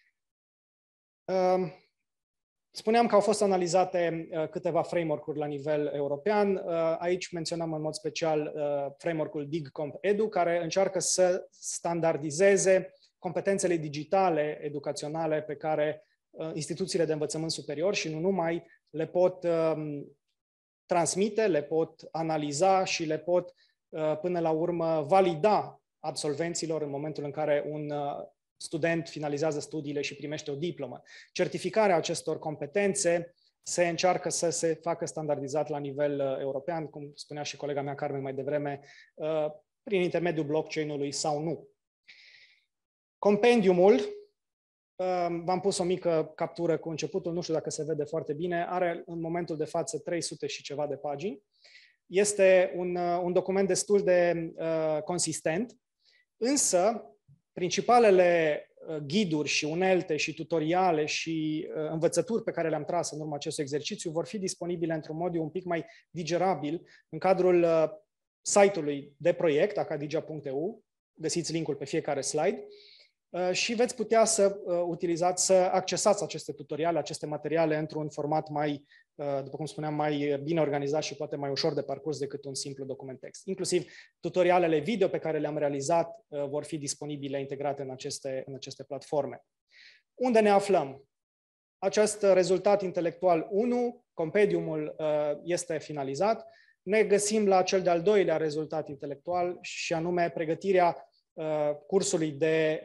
[SPEAKER 7] Uh, spuneam că au fost analizate uh, câteva framework-uri la nivel european. Uh, aici menționăm în mod special uh, framework-ul DigComp Edu, care încearcă să standardizeze competențele digitale educaționale pe care uh, instituțiile de învățământ superior și nu numai le pot uh, transmite, le pot analiza și le pot uh, până la urmă valida absolvenților în momentul în care un uh, student finalizează studiile și primește o diplomă. Certificarea acestor competențe se încearcă să se facă standardizat la nivel uh, european, cum spunea și colega mea Carmen mai devreme, uh, prin intermediul blockchain-ului sau nu. Compendiumul, uh, v-am pus o mică captură cu începutul, nu știu dacă se vede foarte bine, are în momentul de față trei sute și ceva de pagini. Este un, uh, un document destul de uh, consistent, însă principalele ghiduri și unelte și tutoriale și uh, învățături pe care le-am tras în urma acestui exercițiu vor fi disponibile într-un mod un pic mai digerabil în cadrul uh, site-ului de proiect, acadija punct e u. Găsiți linkul pe fiecare slide uh, și veți putea să uh, utilizați, să accesați aceste tutoriale, aceste materiale într-un format mai, uh, după cum spuneam, mai bine organizat și poate mai ușor de parcurs decât un simplu document text. Inclusiv tutorialele video pe care le-am realizat uh, vor fi disponibile, integrate în aceste, în aceste platforme. Unde ne aflăm? Acest rezultat intelectual unu, compendiumul uh, este finalizat. Ne găsim la cel de-al doilea rezultat intelectual și anume pregătirea uh, cursului de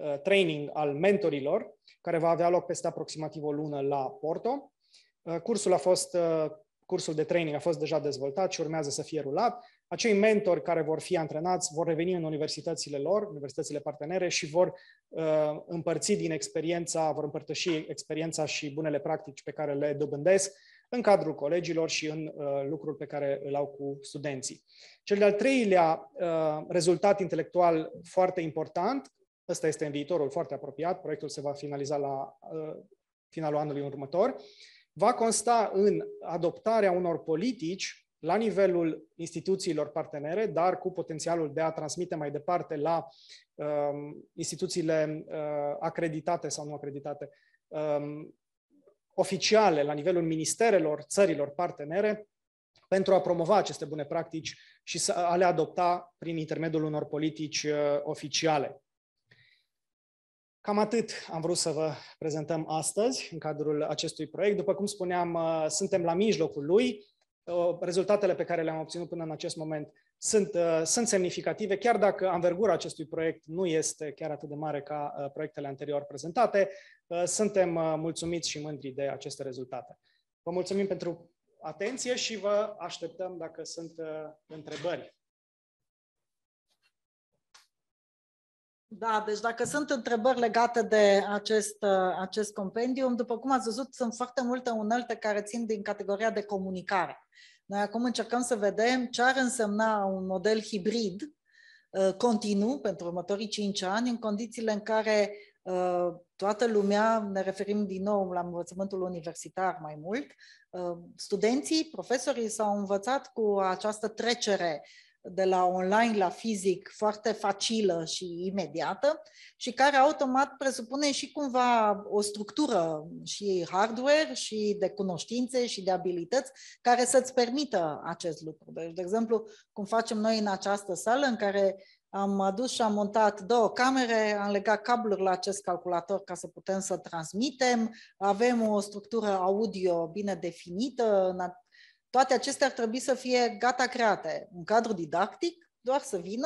[SPEAKER 7] training al mentorilor, care va avea loc peste aproximativ o lună la Porto. Cursul a fost, cursul de training a fost deja dezvoltat și urmează să fie rulat. Acei mentori care vor fi antrenați vor reveni în universitățile lor, universitățile partenere și vor uh, împărți din experiența, vor împărtăși experiența și bunele practici pe care le dobândesc în cadrul colegilor și în uh, lucrul pe care îl au cu studenții. Cel de-al treilea uh, rezultat intelectual foarte important, ăsta este în viitorul foarte apropiat, proiectul se va finaliza la uh, finalul anului următor, va consta în adoptarea unor politici la nivelul instituțiilor partenere, dar cu potențialul de a transmite mai departe la um, instituțiile uh, acreditate sau nu acreditate, um, oficiale, la nivelul ministerelor țărilor partenere, pentru a promova aceste bune practici și să a le adopta prin intermediul unor politici uh, oficiale. Cam atât am vrut să vă prezentăm astăzi în cadrul acestui proiect. După cum spuneam, uh, suntem la mijlocul lui. Rezultatele pe care le-am obținut până în acest moment sunt, uh, sunt semnificative, chiar dacă anvergura acestui proiect nu este chiar atât de mare ca uh, proiectele anterior prezentate. Uh, suntem uh, mulțumiți și mândri de aceste rezultate. Vă mulțumim pentru atenție și vă așteptăm dacă sunt uh, întrebări.
[SPEAKER 1] Da, deci dacă sunt întrebări legate de acest, acest compendium, după cum ați văzut, sunt foarte multe unelte care țin din categoria de comunicare. Noi acum încercăm să vedem ce ar însemna un model hibrid continuu pentru următorii cinci ani, în condițiile în care toată lumea, ne referim din nou la învățământul universitar mai mult, studenții, profesorii s-au învățat cu această trecere de la online la fizic foarte facilă și imediată și care automat presupune și cumva o structură și hardware și de cunoștințe și de abilități care să-ți permită acest lucru. Deci, de exemplu, cum facem noi în această sală în care am adus și am montat două camere, am legat cabluri la acest calculator ca să putem să transmitem, avem o structură audio bine definită. Toate acestea ar trebui să fie gata create. Un cadru didactic, doar să vină,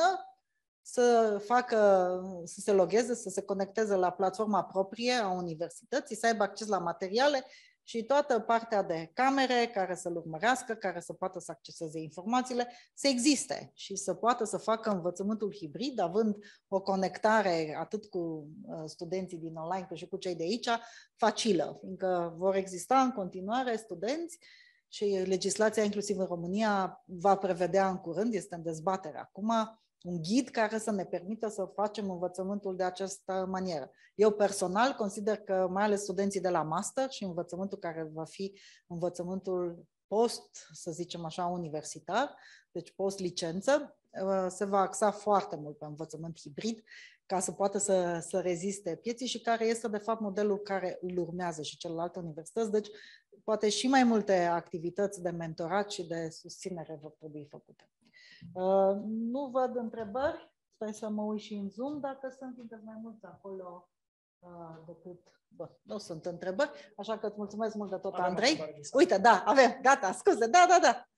[SPEAKER 1] să facă, să se logheze, să se conecteze la platforma proprie a universității, să aibă acces la materiale și toată partea de camere care să-l urmărească, care să poată să acceseze informațiile, să existe și să poată să facă învățământul hibrid, având o conectare atât cu studenții din online cât și cu cei de aici, facilă, fiindcă vor exista în continuare studenți și legislația, inclusiv în România, va prevedea în curând, este în dezbatere acum, un ghid care să ne permită să facem învățământul de această manieră. Eu personal consider că mai ales studenții de la master și învățământul care va fi învățământul post, să zicem așa, universitar, deci post-licență, se va axa foarte mult pe învățământ hibrid ca să poată să, să reziste pieții și care este de fapt modelul care îl urmează și celelalte universități. Deci poate și mai multe activități de mentorat și de susținere vor trebui făcute. Uh, nu văd întrebări, stai să mă uit și în Zoom dacă sunt, fiindcă mai mulți acolo uh, decât... Bă, nu sunt întrebări, așa că îți mulțumesc mult de tot, avem Andrei. Uite, da, avem, gata, scuze, da, da, da.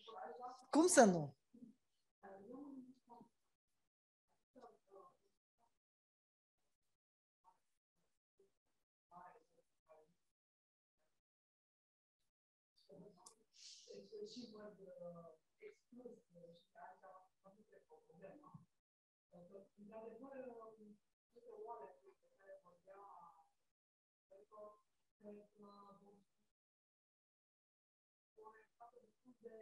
[SPEAKER 1] Cum să nu? Și văd excluzie și de aici am văzut o problemă. Într-adevăr, câte oare pe care vorbea, cred că conectată destul de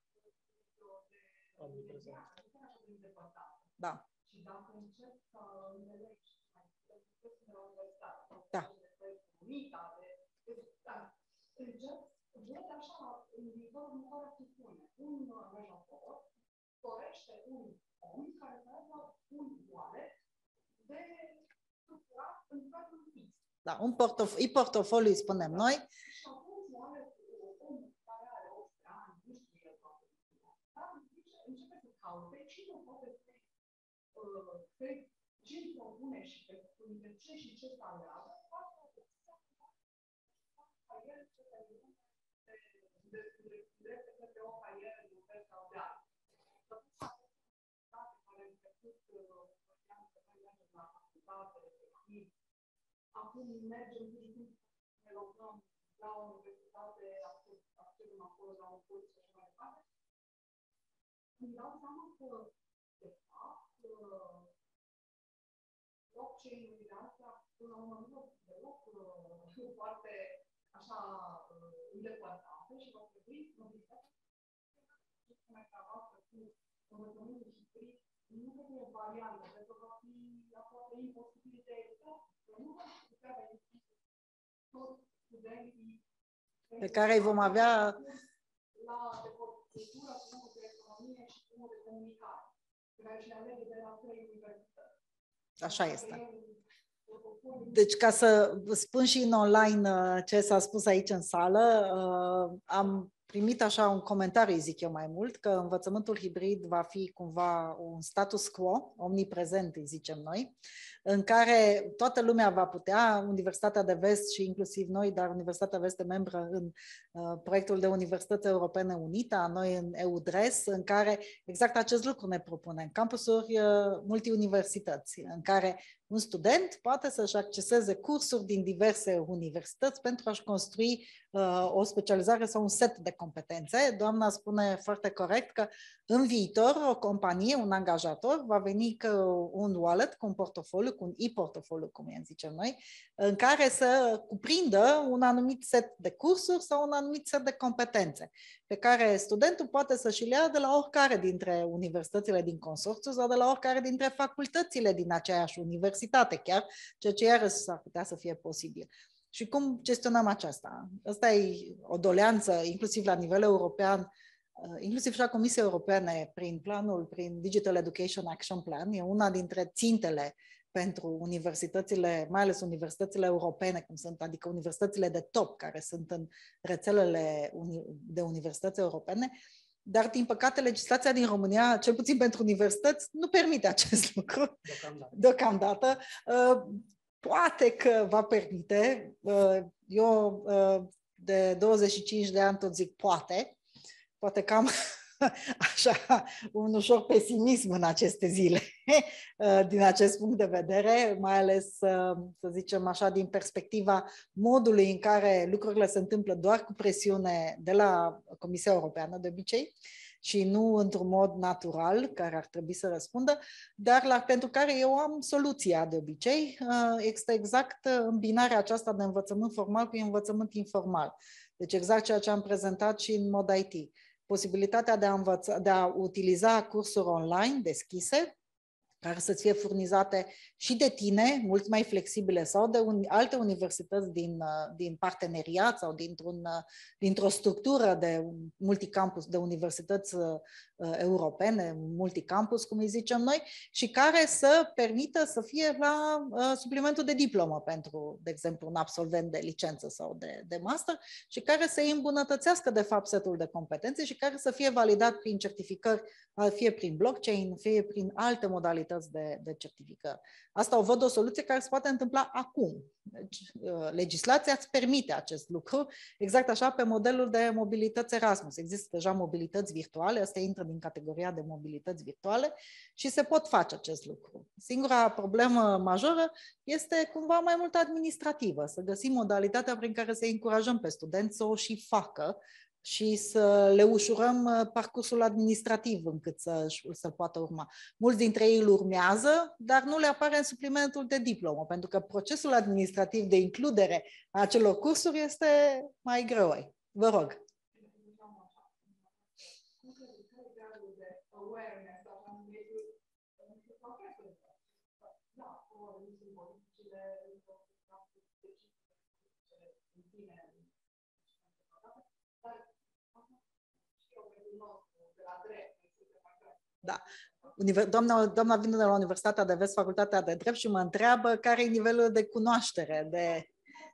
[SPEAKER 1] da. Și dacă încep să înțelegi mai puțin de la universitate, da. Încep văd așa, în viitor, următoarea chestiune. Un angajator dorește un om care să aibă un wallet de structurat în cadrul fix. Da, un portofoliu, e-portofoliu îi spunem noi. Și atunci wallet-ul omul care are optsprezece ani, nu știe el toată lucrurile, dar începe să caute cine poate să ce îi propune și pe ce și ce să aleagă, poate să el ce de drepte către o carieră din fel sau de altă. Care a început, vorbeam că noi mergem la facultate,
[SPEAKER 8] acum mergem ne logăm la o universitate, accedem acolo la un curs și așa mai departe, îmi dau seama că, de fapt, blockchain-urile astea, până la urmă, nu deloc foarte așa îndepărtate și va trebui mobilitatea mai travată cu învățământul hibrid, nu cred că e o variantă, pentru că va fi aproape imposibil de evitat. Nu va putea beneficia toți studenții
[SPEAKER 1] pe care îi vom avea
[SPEAKER 8] la de cultură, cu de economie și cu de comunicare, care și alege de la trei universități.
[SPEAKER 1] Așa este. Deci, ca să spun și în online ce s-a spus aici în sală, am primit așa un comentariu, zic eu mai mult, că învățământul hibrid va fi cumva un status quo, omniprezent, îi zicem noi, în care toată lumea va putea, Universitatea de Vest și inclusiv noi, dar Universitatea Vest este membră în uh, proiectul de Universități Europene UNITA, noi în EUDRES, în care exact acest lucru ne propunem, campusuri uh, multiuniversități, în care un student poate să-și acceseze cursuri din diverse universități pentru a-și construi uh, o specializare sau un set de competențe. Doamna spune foarte corect că în viitor o companie, un angajator, va veni cu un wallet, cu un portofoliu, cu un e-portofoliu, cum îi zicem noi, în care să cuprindă un anumit set de cursuri sau un anumit set de competențe, pe care studentul poate să și le ia de la oricare dintre universitățile din consorțiu sau de la oricare dintre facultățile din aceeași universitate, chiar, ceea ce iarăși s-ar putea să fie posibil. Și cum gestionăm aceasta? Asta e o doleanță, inclusiv la nivel european, inclusiv și la Comisia Europene, prin planul, prin Digital Education Action Plan, e una dintre țintele pentru universitățile, mai ales universitățile europene, cum sunt, adică universitățile de top, care sunt în rețelele de universități europene, dar, din păcate, legislația din România, cel puțin pentru universități, nu permite acest lucru.
[SPEAKER 7] Deocamdată.
[SPEAKER 1] Deocamdată. Poate că va permite. Eu, de douăzeci și cinci de ani, tot zic poate. Poate că am așa un ușor pesimism în aceste zile, din acest punct de vedere, mai ales, să zicem așa, din perspectiva modului în care lucrurile se întâmplă doar cu presiune de la Comisia Europeană, de obicei, și nu într-un mod natural, care ar trebui să răspundă, dar la, pentru care eu am soluția de obicei, este exact îmbinarea aceasta de învățământ formal cu învățământ informal. Deci exact ceea ce am prezentat și în mod I T. Posibilitatea de a, învăța, de a utiliza cursuri online deschise, care să-ți fie furnizate și de tine, mult mai flexibile, sau de un, alte universități din, din parteneriat sau dintr-un, dintr-o structură de multicampus, de universități uh, europene, multicampus, cum îi zicem noi, și care să permită să fie la uh, suplimentul de diplomă pentru, de exemplu, un absolvent de licență sau de, de master, și care să îi îmbunătățească, de fapt, setul de competențe și care să fie validat prin certificări, fie prin blockchain, fie prin alte modalități De, de certificări. Asta o văd o soluție care se poate întâmpla acum. Deci, legislația îți permite acest lucru, exact așa pe modelul de mobilități Erasmus. Există deja mobilități virtuale, asta intră din categoria de mobilități virtuale și se pot face acest lucru. Singura problemă majoră este cumva mai mult administrativă, să găsim modalitatea prin care să încurajăm pe studenți să o și facă și să le ușurăm parcursul administrativ încât să, să poată urma. Mulți dintre ei îl urmează, dar nu le apare în suplimentul de diplomă, pentru că procesul administrativ de includere a acelor cursuri este mai greu. Vă rog. Da. Doamna, doamna vine de la Universitatea de Vest, Facultatea de Drept, și mă întreabă care e nivelul de cunoaștere, de...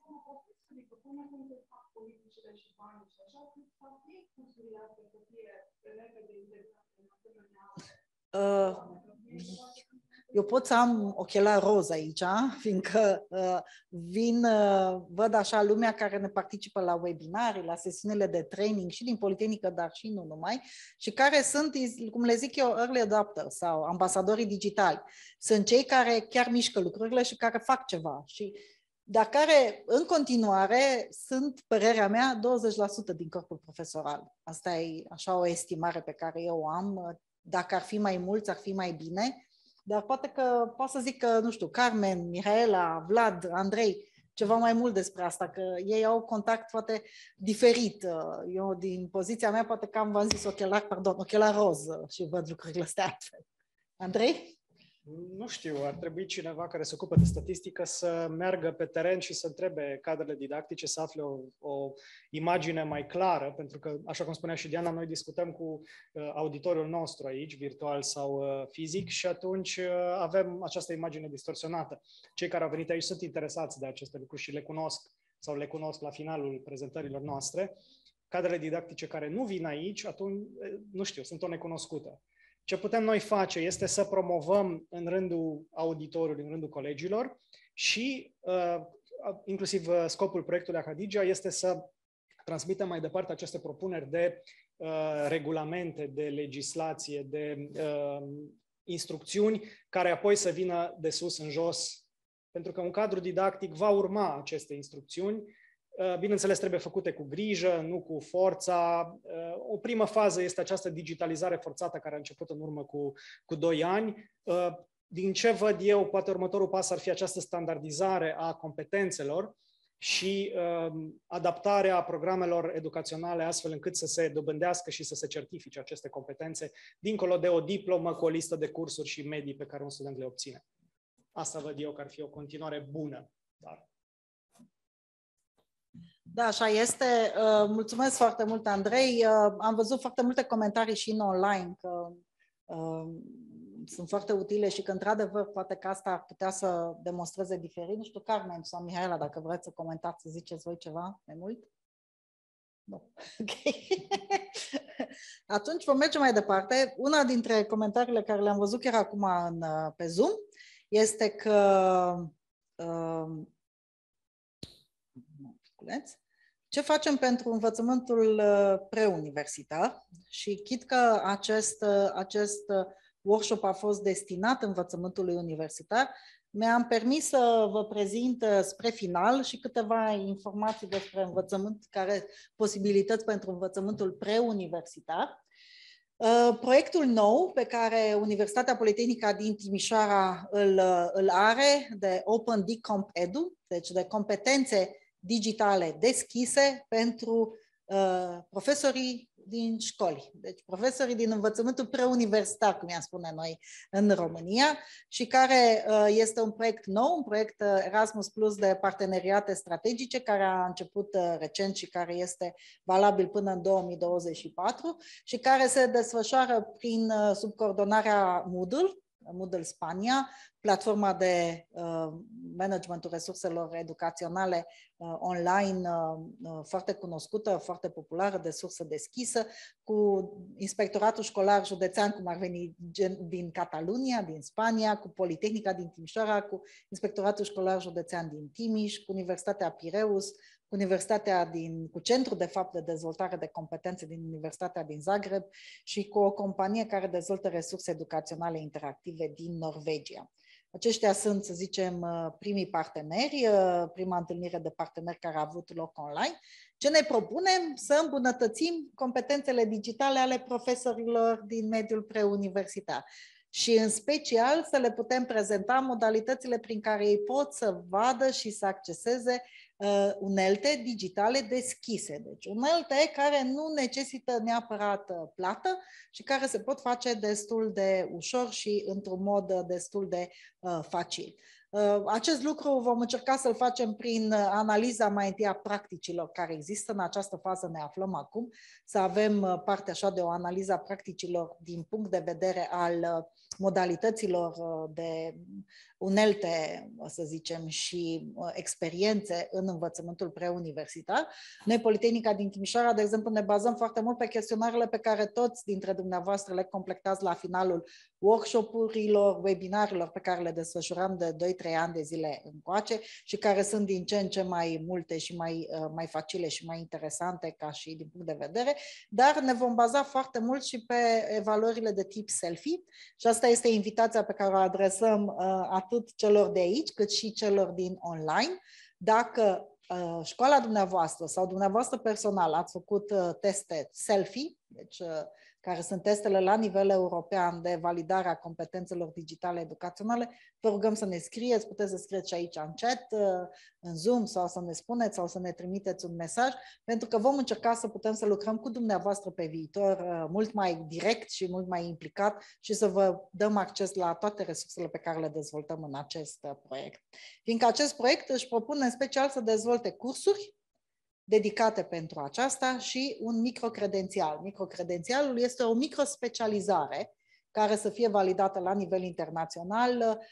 [SPEAKER 1] Uh, eu pot să am ochelari roz aici, fiindcă uh, vin, uh, văd așa lumea care ne participă la webinarii, la sesiunile de training și din Politehnică, dar și nu numai, și care sunt, cum le zic eu, early adopters sau ambasadorii digitali. Sunt cei care chiar mișcă lucrurile și care fac ceva. Și dar care, în continuare, sunt, părerea mea, douăzeci la sută din corpul profesoral. Asta e așa o estimare pe care eu o am. Dacă ar fi mai mulți, ar fi mai bine. Dar poate că, pot să zic că, nu știu, Carmen, Mihaela, Vlad, Andrei, ceva mai mult despre asta, că ei au contact poate diferit. Eu, din poziția mea, poate că am, v-am zis, ochelar, pardon, ochelar roz și văd lucrurile astea altfel. Andrei?
[SPEAKER 7] Nu știu, ar trebui cineva care se ocupă de statistică să meargă pe teren și să întrebe cadrele didactice, să afle o, o imagine mai clară, pentru că, așa cum spunea și Diana, noi discutăm cu uh, auditoriul nostru aici, virtual sau uh, fizic, și atunci uh, avem această imagine distorsionată. Cei care au venit aici sunt interesați de aceste lucruri și le cunosc sau le cunosc la finalul prezentărilor noastre. Cadrele didactice care nu vin aici, atunci, nu știu, sunt o necunoscută. Ce putem noi face este să promovăm în rândul auditorului, în rândul colegilor și uh, inclusiv scopul proiectului Acadigea este să transmitem mai departe aceste propuneri de uh, regulamente, de legislație, de uh, instrucțiuni care apoi să vină de sus în jos, pentru că un cadru didactic va urma aceste instrucțiuni. Bineînțeles, trebuie făcute cu grijă, nu cu forța. O primă fază este această digitalizare forțată care a început în urmă cu, cu doi ani. Din ce văd eu, poate următorul pas ar fi această standardizare a competențelor și adaptarea programelor educaționale astfel încât să se dobândească și să se certifice aceste competențe, dincolo de o diplomă cu o listă de cursuri și medii pe care un student le obține. Asta văd eu că ar fi o continuare bună. Dar...
[SPEAKER 1] Da, așa este. Mulțumesc foarte mult, Andrei. Am văzut foarte multe comentarii și în online, că sunt foarte utile și că, într-adevăr, poate că asta ar putea să demonstreze diferit. Nu știu, Carmen sau Mihaela, dacă vreți să comentați, să ziceți voi ceva mai mult? Nu. Ok. Atunci vom merge mai departe. Una dintre comentariile care le-am văzut chiar acum în, pe Zoom este că ce facem pentru învățământul preuniversitar și chit că acest, acest workshop a fost destinat învățământului universitar, mi-am permis să vă prezint spre final și câteva informații despre învățământ, care posibilități pentru învățământul preuniversitar. Proiectul nou pe care Universitatea Politehnică din Timișoara îl, îl are, de Open Decomp Edu, deci de competențe digitale deschise pentru uh, profesorii din școli, deci profesorii din învățământul preuniversitar, cum i-am spune noi în România, și care uh, este un proiect nou, un proiect Erasmus Plus de parteneriate strategice, care a început uh, recent și care este valabil până în două mii douăzeci și patru și care se desfășoară prin uh, sub coordonarea Moodle, Moodle Spania, platforma de uh, managementul resurselor educaționale uh, online uh, foarte cunoscută, foarte populară, de sursă deschisă, cu Inspectoratul Școlar Județean, cum ar veni din Catalunia, din Spania, cu Politehnica din Timișoara, cu Inspectoratul Școlar Județean din Timiș, cu Universitatea Pireus, cu Universitatea din, cu Centrul de fapt de dezvoltare de competențe din Universitatea din Zagreb și cu o companie care dezvoltă resurse educaționale interactive din Norvegia. Aceștia sunt, să zicem, primii parteneri, prima întâlnire de parteneri care a avut loc online. Ce ne propunem? Să îmbunătățim competențele digitale ale profesorilor din mediul preuniversitar și în special să le putem prezenta modalitățile prin care ei pot să vadă și să acceseze uh, unelte digitale deschise. Deci unelte care nu necesită neapărat plată și care se pot face destul de ușor și într-un mod destul de uh, facil. Acest lucru vom încerca să-l facem prin analiza mai întâi a practicilor care există. În această fază ne aflăm acum, să avem parte așa de o analiză a practicilor din punct de vedere al modalităților de unelte, să zicem, și experiențe în învățământul preuniversitar. Noi, Politehnica din Timișoara, de exemplu, ne bazăm foarte mult pe chestionarele pe care toți dintre dumneavoastră le completați la finalul workshop-urilor, webinarilor pe care le desfășurăm de doi trei ani de zile încoace și care sunt din ce în ce mai multe și mai, mai facile și mai interesante ca și din punct de vedere, dar ne vom baza foarte mult și pe evaluările de tip selfie și asta este invitația pe care o adresăm atât celor de aici cât și celor din online. Dacă uh, școala dumneavoastră sau dumneavoastră personal ați făcut uh, teste selfie, deci uh, care sunt testele la nivel european de validare a competențelor digitale educaționale, vă rugăm să ne scrieți, puteți să scrieți și aici în chat, în Zoom, sau să ne spuneți sau să ne trimiteți un mesaj, pentru că vom încerca să putem să lucrăm cu dumneavoastră pe viitor mult mai direct și mult mai implicat și să vă dăm acces la toate resursele pe care le dezvoltăm în acest proiect. Fiindcă acest proiect își propune în special să dezvolte cursuri dedicate pentru aceasta și un microcredențial. Microcredențialul este o microspecializare care să fie validată la nivel internațional,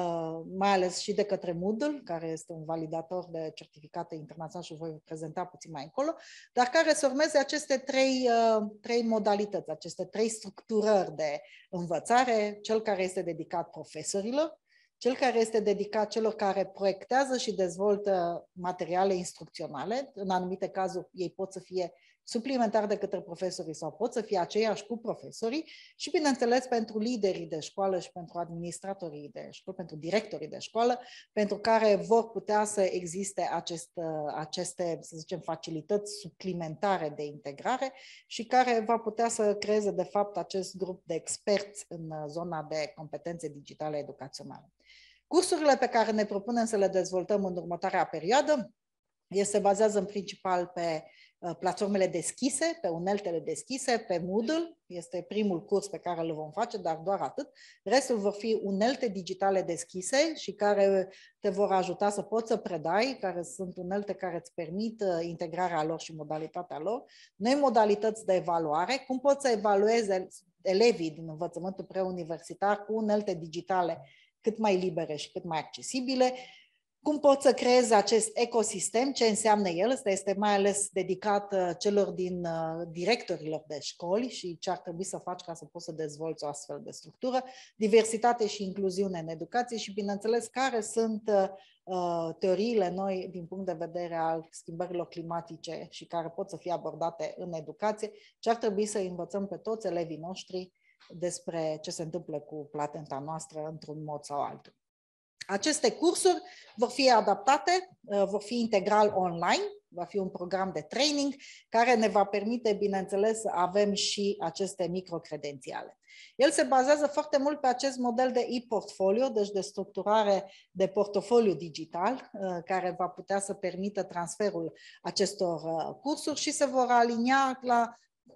[SPEAKER 1] mai ales și de către Moodle, care este un validator de certificate internaționale și o voi prezenta puțin mai încolo, dar care să urmeze aceste trei, trei modalități, aceste trei structurări de învățare, cel care este dedicat profesorilor, cel care este dedicat celor care proiectează și dezvoltă materiale instrucționale. În anumite cazuri ei pot să fie suplimentari de către profesorii sau pot să fie aceiași cu profesorii și, bineînțeles, pentru liderii de școală și pentru administratorii de școală, pentru directorii de școală, pentru care vor putea să existe acest, aceste, să zicem, facilități suplimentare de integrare și care va putea să creeze, de fapt, acest grup de experți în zona de competențe digitale educaționale. Cursurile pe care ne propunem să le dezvoltăm în următoarea perioadă se bazează în principal pe platformele deschise, pe uneltele deschise, pe Moodle. Este primul curs pe care îl vom face, dar doar atât. Restul vor fi unelte digitale deschise și care te vor ajuta să poți să predai, care sunt unelte care îți permit integrarea lor și modalitatea lor. Noi modalități de evaluare, cum poți să evaluezi elevii din învățământul preuniversitar cu unelte digitale cât mai libere și cât mai accesibile. Cum poți să creezi acest ecosistem, ce înseamnă el? Ăsta este mai ales dedicat celor din directorilor de școli și ce ar trebui să faci ca să poți să dezvolți o astfel de structură. Diversitate și incluziune în educație și, bineînțeles, care sunt uh, teoriile noi din punct de vedere al schimbărilor climatice și care pot să fie abordate în educație, ce ar trebui să învățăm pe toți elevii noștri despre ce se întâmplă cu planeta noastră într-un mod sau altul. Aceste cursuri vor fi adaptate, vor fi integral online, va fi un program de training care ne va permite, bineînțeles, să avem și aceste microcredențiale. El se bazează foarte mult pe acest model de e-portfolio, deci de structurare de portofoliu digital, care va putea să permită transferul acestor cursuri și se vor alinia la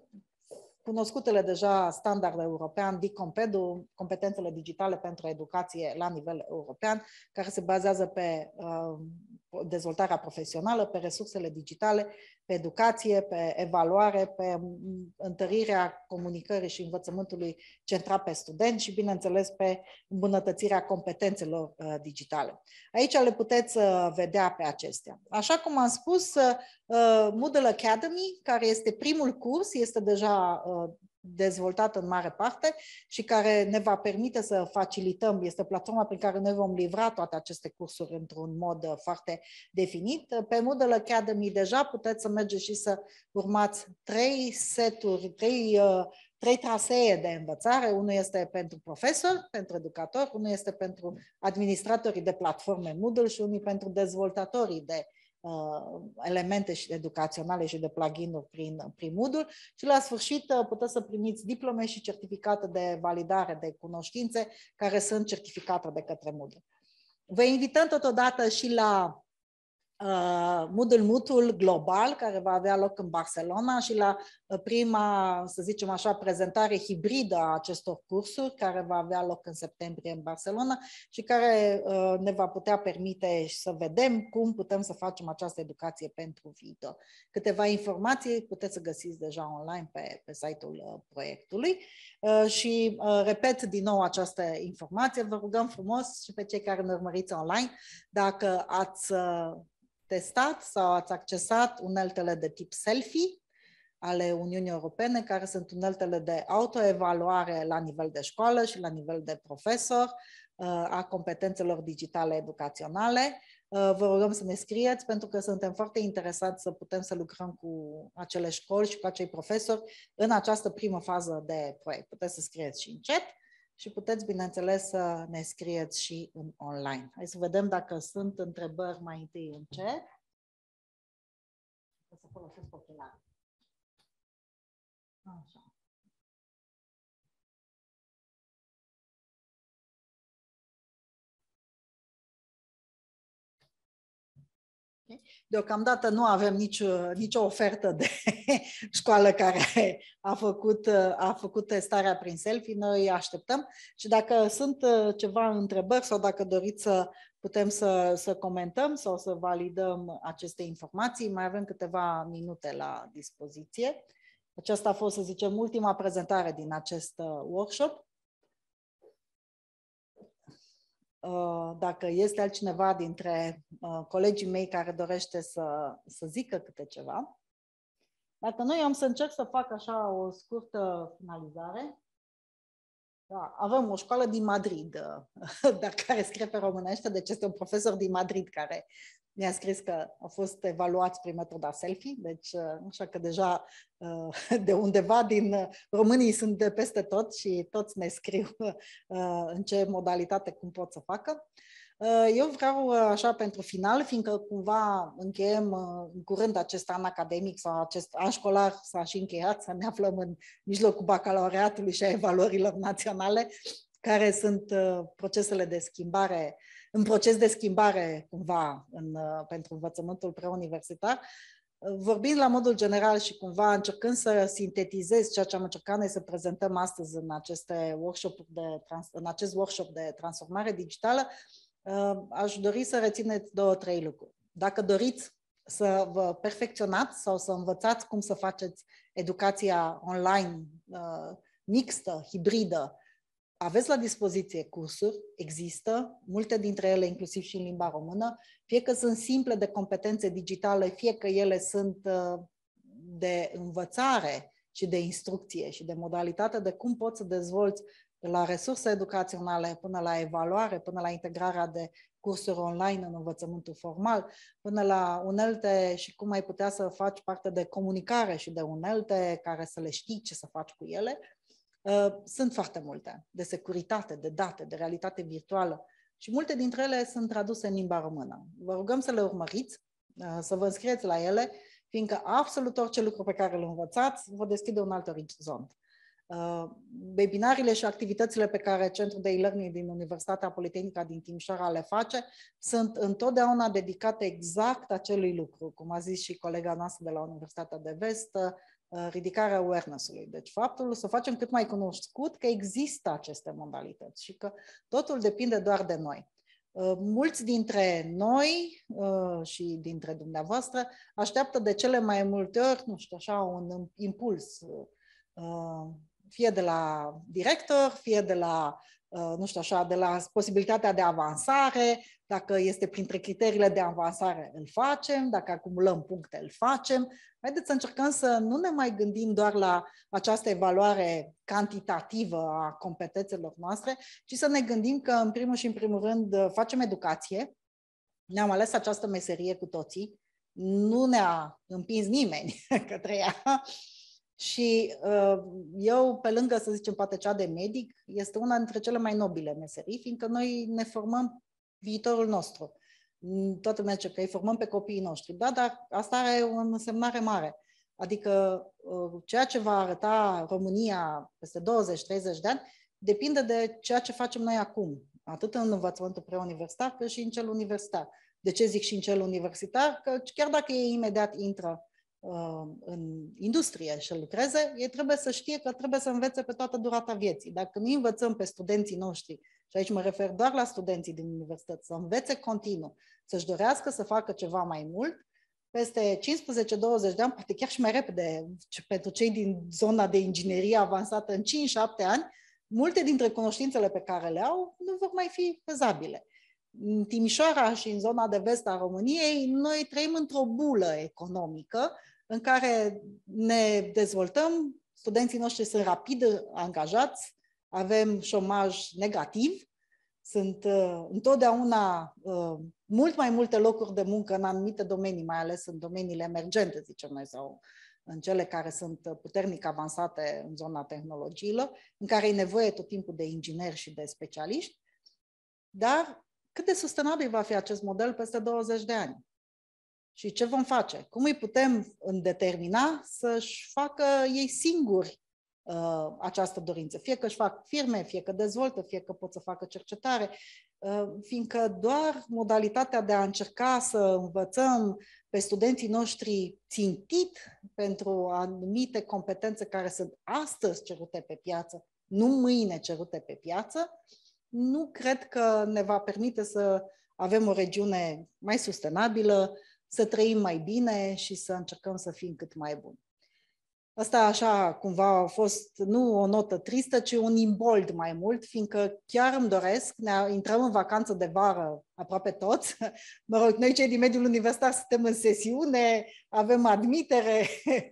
[SPEAKER 1] cunoscutele deja standard european, DICOMPED-ul, competențele digitale pentru educație la nivel european, care se bazează pe uh, dezvoltarea profesională, pe resursele digitale, pe educație, pe evaluare, pe întărirea comunicării și învățământului centrat pe studenți și, bineînțeles, pe îmbunătățirea competențelor uh, digitale. Aici le puteți uh, vedea pe acestea. Așa cum am spus, uh, Moodle Academy, care este primul curs, este deja uh, dezvoltat în mare parte și care ne va permite să facilităm, este platforma prin care noi vom livra toate aceste cursuri într-un mod foarte definit. Pe Moodle Academy deja puteți să mergeți și să urmați trei seturi, trei, trei trasee de învățare. Unul este pentru profesori, pentru educatori, unul este pentru administratorii de platforme Moodle și unul pentru dezvoltatorii de elemente educaționale și de plugin-uri prin, prin Moodle și la sfârșit puteți să primiți diplome și certificate de validare de cunoștințe care sunt certificate de către Moodle. Vă invităm totodată și la uh, Moodle Mutul global, care va avea loc în Barcelona și la prima, să zicem așa, prezentare hibridă a acestor cursuri, care va avea loc în septembrie în Barcelona și care uh, ne va putea permite să vedem cum putem să facem această educație pentru viitor. Câteva informații puteți să găsiți deja online pe, pe site-ul uh, proiectului uh, și uh, repet din nou această informație. Vă rugăm frumos și pe cei care ne urmăriți online, dacă ați uh, testat sau ați accesat uneltele de tip selfie ale Uniunii Europene, care sunt uneltele de autoevaluare la nivel de școală și la nivel de profesor a competențelor digitale educaționale. Vă rugăm să ne scrieți, pentru că suntem foarte interesați să putem să lucrăm cu acele școli și cu acei profesori în această primă fază de proiect. Puteți să scrieți și în chat și puteți, bineînțeles, să ne scrieți și în online. Hai să vedem dacă sunt întrebări mai întâi în chat. O să folosesc ochelari. Așa. Deocamdată nu avem nicio, nicio ofertă de școală care a făcut, a făcut testarea prin selfie. Noi așteptăm și dacă sunt ceva întrebări sau dacă doriți să putem să, să comentăm sau să validăm aceste informații, mai avem câteva minute la dispoziție. Aceasta a fost, să zicem, ultima prezentare din acest workshop. Dacă este altcineva dintre colegii mei care dorește să, să zică câte ceva. Dacă nu, eu am să încerc să fac așa o scurtă finalizare. Da, avem o școală din Madrid, dar care scrie pe românește, deci este un profesor din Madrid care mi-a scris că au fost evaluați prin metoda selfie, deci așa că deja de undeva din românii sunt de peste tot și toți ne scriu în ce modalitate, cum pot să facă. Eu vreau așa pentru final, fiindcă cumva încheiem în curând acest an academic sau acest an școlar s-a și încheiat, să ne aflăm în mijlocul bacalaureatului și a evaluărilor naționale, care sunt procesele de schimbare, în proces de schimbare cumva în, pentru învățământul preuniversitar. Vorbind la modul general și cumva încercând să sintetizez ceea ce am încercat noi să prezentăm astăzi în, aceste workshop-uri de, în acest workshop de transformare digitală, aș dori să rețineți două, trei lucruri. Dacă doriți să vă perfecționați sau să învățați cum să faceți educația online mixtă, hibridă, aveți la dispoziție cursuri, există, multe dintre ele inclusiv și în limba română, fie că sunt simple de competențe digitale, fie că ele sunt de învățare și de instrucție și de modalitate de cum poți să dezvolți de la resurse educaționale până la evaluare, până la integrarea de cursuri online în învățământul formal, până la unelte și cum ai putea să faci parte de comunicare și de unelte care să le știi ce să faci cu ele. Sunt foarte multe, de securitate, de date, de realitate virtuală și multe dintre ele sunt traduse în limba română. Vă rugăm să le urmăriți, să vă înscrieți la ele, fiindcă absolut orice lucru pe care îl învățați vă deschide un alt orizont. Webinariile și activitățile pe care Centrul de e-learning din Universitatea Politehnică din Timișoara le face sunt întotdeauna dedicate exact acelui lucru, cum a zis și colega noastră de la Universitatea de Vest, ridicarea awareness-ului. Deci faptul să facem cât mai cunoscut că există aceste modalități și că totul depinde doar de noi. Mulți dintre noi și dintre dumneavoastră așteaptă de cele mai multe ori, nu știu, așa, un impuls, fie de la director, fie de la, nu știu așa, de la posibilitatea de avansare, dacă este printre criteriile de avansare, îl facem, dacă acumulăm puncte, îl facem. Haideți să încercăm să nu ne mai gândim doar la această evaluare cantitativă a competențelor noastre, ci să ne gândim că, în primul și în primul rând, facem educație. Ne-am ales această meserie cu toții, nu ne-a împins nimeni către ea. Și uh, eu, pe lângă, să zicem, poate cea de medic, este una dintre cele mai nobile meserii, fiindcă noi ne formăm viitorul nostru. Toată lumea zice că îi formăm pe copiii noștri, da, dar asta are o însemnare mare. Adică uh, ceea ce va arăta România peste douăzeci treizeci de ani depinde de ceea ce facem noi acum, atât în învățământul preuniversitar cât și în cel universitar. De ce zic și în cel universitar? Că chiar dacă ei imediat intră în industrie și lucreze, ei trebuie să știe că trebuie să învețe pe toată durata vieții. Dacă nu învățăm pe studenții noștri, și aici mă refer doar la studenții din universități, să învețe continuu, să-și dorească să facă ceva mai mult, peste cincisprezece douăzeci de ani, poate chiar și mai repede, pentru cei din zona de inginerie avansată în cinci șapte ani, multe dintre cunoștințele pe care le au nu vor mai fi fezabile. În Timișoara și în zona de vest a României, noi trăim într-o bulă economică în care ne dezvoltăm, studenții noștri sunt rapid angajați, avem șomaj negativ, sunt uh, întotdeauna uh, mult mai multe locuri de muncă în anumite domenii, mai ales în domeniile emergente, zicem noi, sau în cele care sunt puternic avansate în zona tehnologiilor, în care e nevoie tot timpul de ingineri și de specialiști, dar cât de sustenabil va fi acest model peste douăzeci de ani? Și ce vom face? Cum îi putem determina să-și facă ei singuri uh, această dorință? Fie că își fac firme, fie că dezvoltă, fie că pot să facă cercetare, uh, fiindcă doar modalitatea de a încerca să învățăm pe studenții noștri țintit pentru anumite competențe care sunt astăzi cerute pe piață, nu mâine cerute pe piață, nu cred că ne va permite să avem o regiune mai sustenabilă, să trăim mai bine și să încercăm să fim cât mai buni. Asta așa cumva a fost nu o notă tristă, ci un imbold mai mult, fiindcă chiar îmi doresc, ne intrăm în vacanță de vară aproape toți, mă rog, noi cei din mediul universitar suntem în sesiune, avem admitere,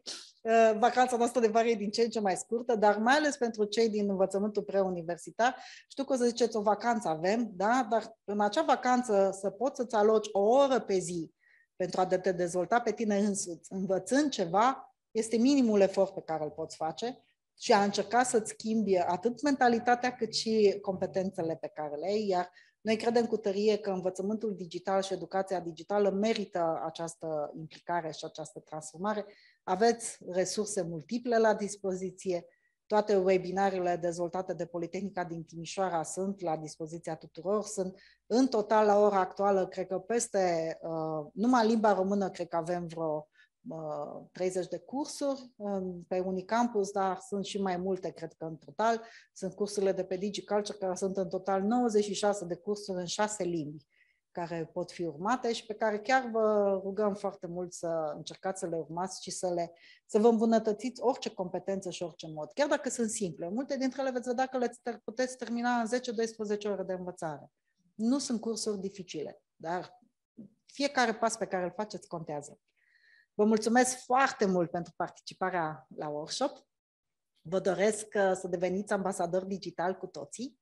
[SPEAKER 1] vacanța noastră de vară e din ce în ce mai scurtă, dar mai ales pentru cei din învățământul preuniversitar, știu că o să ziceți o vacanță avem, da? Dar în acea vacanță să poți să-ți aloci o oră pe zi pentru a te dezvolta pe tine însuți, învățând ceva, este minimul efort pe care îl poți face și a încerca să-ți schimbi atât mentalitatea cât și competențele pe care le ai, iar noi credem cu tărie că învățământul digital și educația digitală merită această implicare și această transformare. Aveți resurse multiple la dispoziție, toate webinarele dezvoltate de Politehnica din Timișoara sunt la dispoziția tuturor, sunt în total la ora actuală, cred că peste, uh, numai în limba română, cred că avem vreo treizeci de cursuri pe Unicampus, dar sunt și mai multe, cred că în total. Sunt cursurile de pe DigiCulture, care sunt în total nouăzeci și șase de cursuri în șase limbi, care pot fi urmate și pe care chiar vă rugăm foarte mult să încercați să le urmați și să, le, să vă îmbunătățiți orice competență și orice mod, chiar dacă sunt simple. Multe dintre ele veți vedea că le puteți termina în zece doisprezece ore de învățare. Nu sunt cursuri dificile, dar fiecare pas pe care îl faceți contează. Vă mulțumesc foarte mult pentru participarea la workshop. Vă doresc să deveniți ambasadori digital cu toții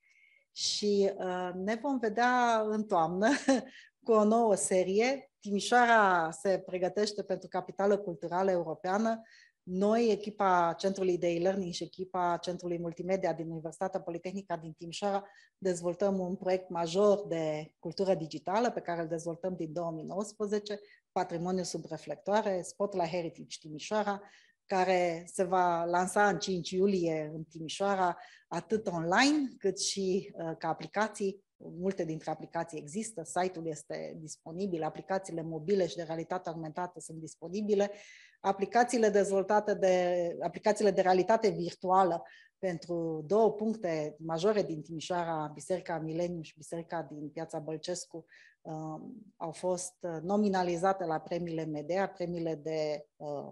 [SPEAKER 1] și ne vom vedea în toamnă cu o nouă serie. Timișoara se pregătește pentru Capitală Culturală Europeană. Noi, echipa Centrului de e-learning și echipa Centrului Multimedia din Universitatea Politehnică din Timișoara, dezvoltăm un proiect major de cultură digitală pe care îl dezvoltăm din două mii nouăsprezece, Patrimoniu sub reflectoare, Spotlight Heritage Timișoara, care se va lansa în cinci iulie în Timișoara, atât online cât și uh, ca aplicații. Multe dintre aplicații există, site-ul este disponibil, aplicațiile mobile și de realitate augmentată sunt disponibile, aplicațiile dezvoltate de, aplicațiile de realitate virtuală pentru două puncte majore din Timișoara, Biserica Mileniu și Biserica din Piața Bălcescu, uh, au fost nominalizate la premiile Medea, premiile de, uh,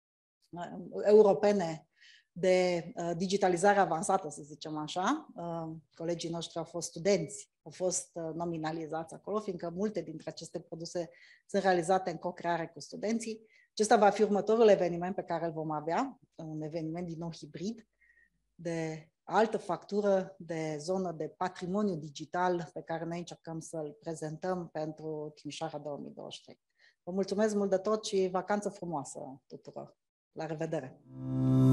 [SPEAKER 1] europene de uh, digitalizare avansată, să zicem așa. Uh, colegii noștri au fost studenți, au fost uh, nominalizați acolo, fiindcă multe dintre aceste produse sunt realizate în co-creare cu studenții. Acesta va fi următorul eveniment pe care îl vom avea, un eveniment din nou hibrid, de altă factură, de zonă de patrimoniu digital pe care noi încercăm să-l prezentăm pentru Timișoara două mii douăzeci și trei. Vă mulțumesc mult de tot și vacanță frumoasă tuturor! La revedere!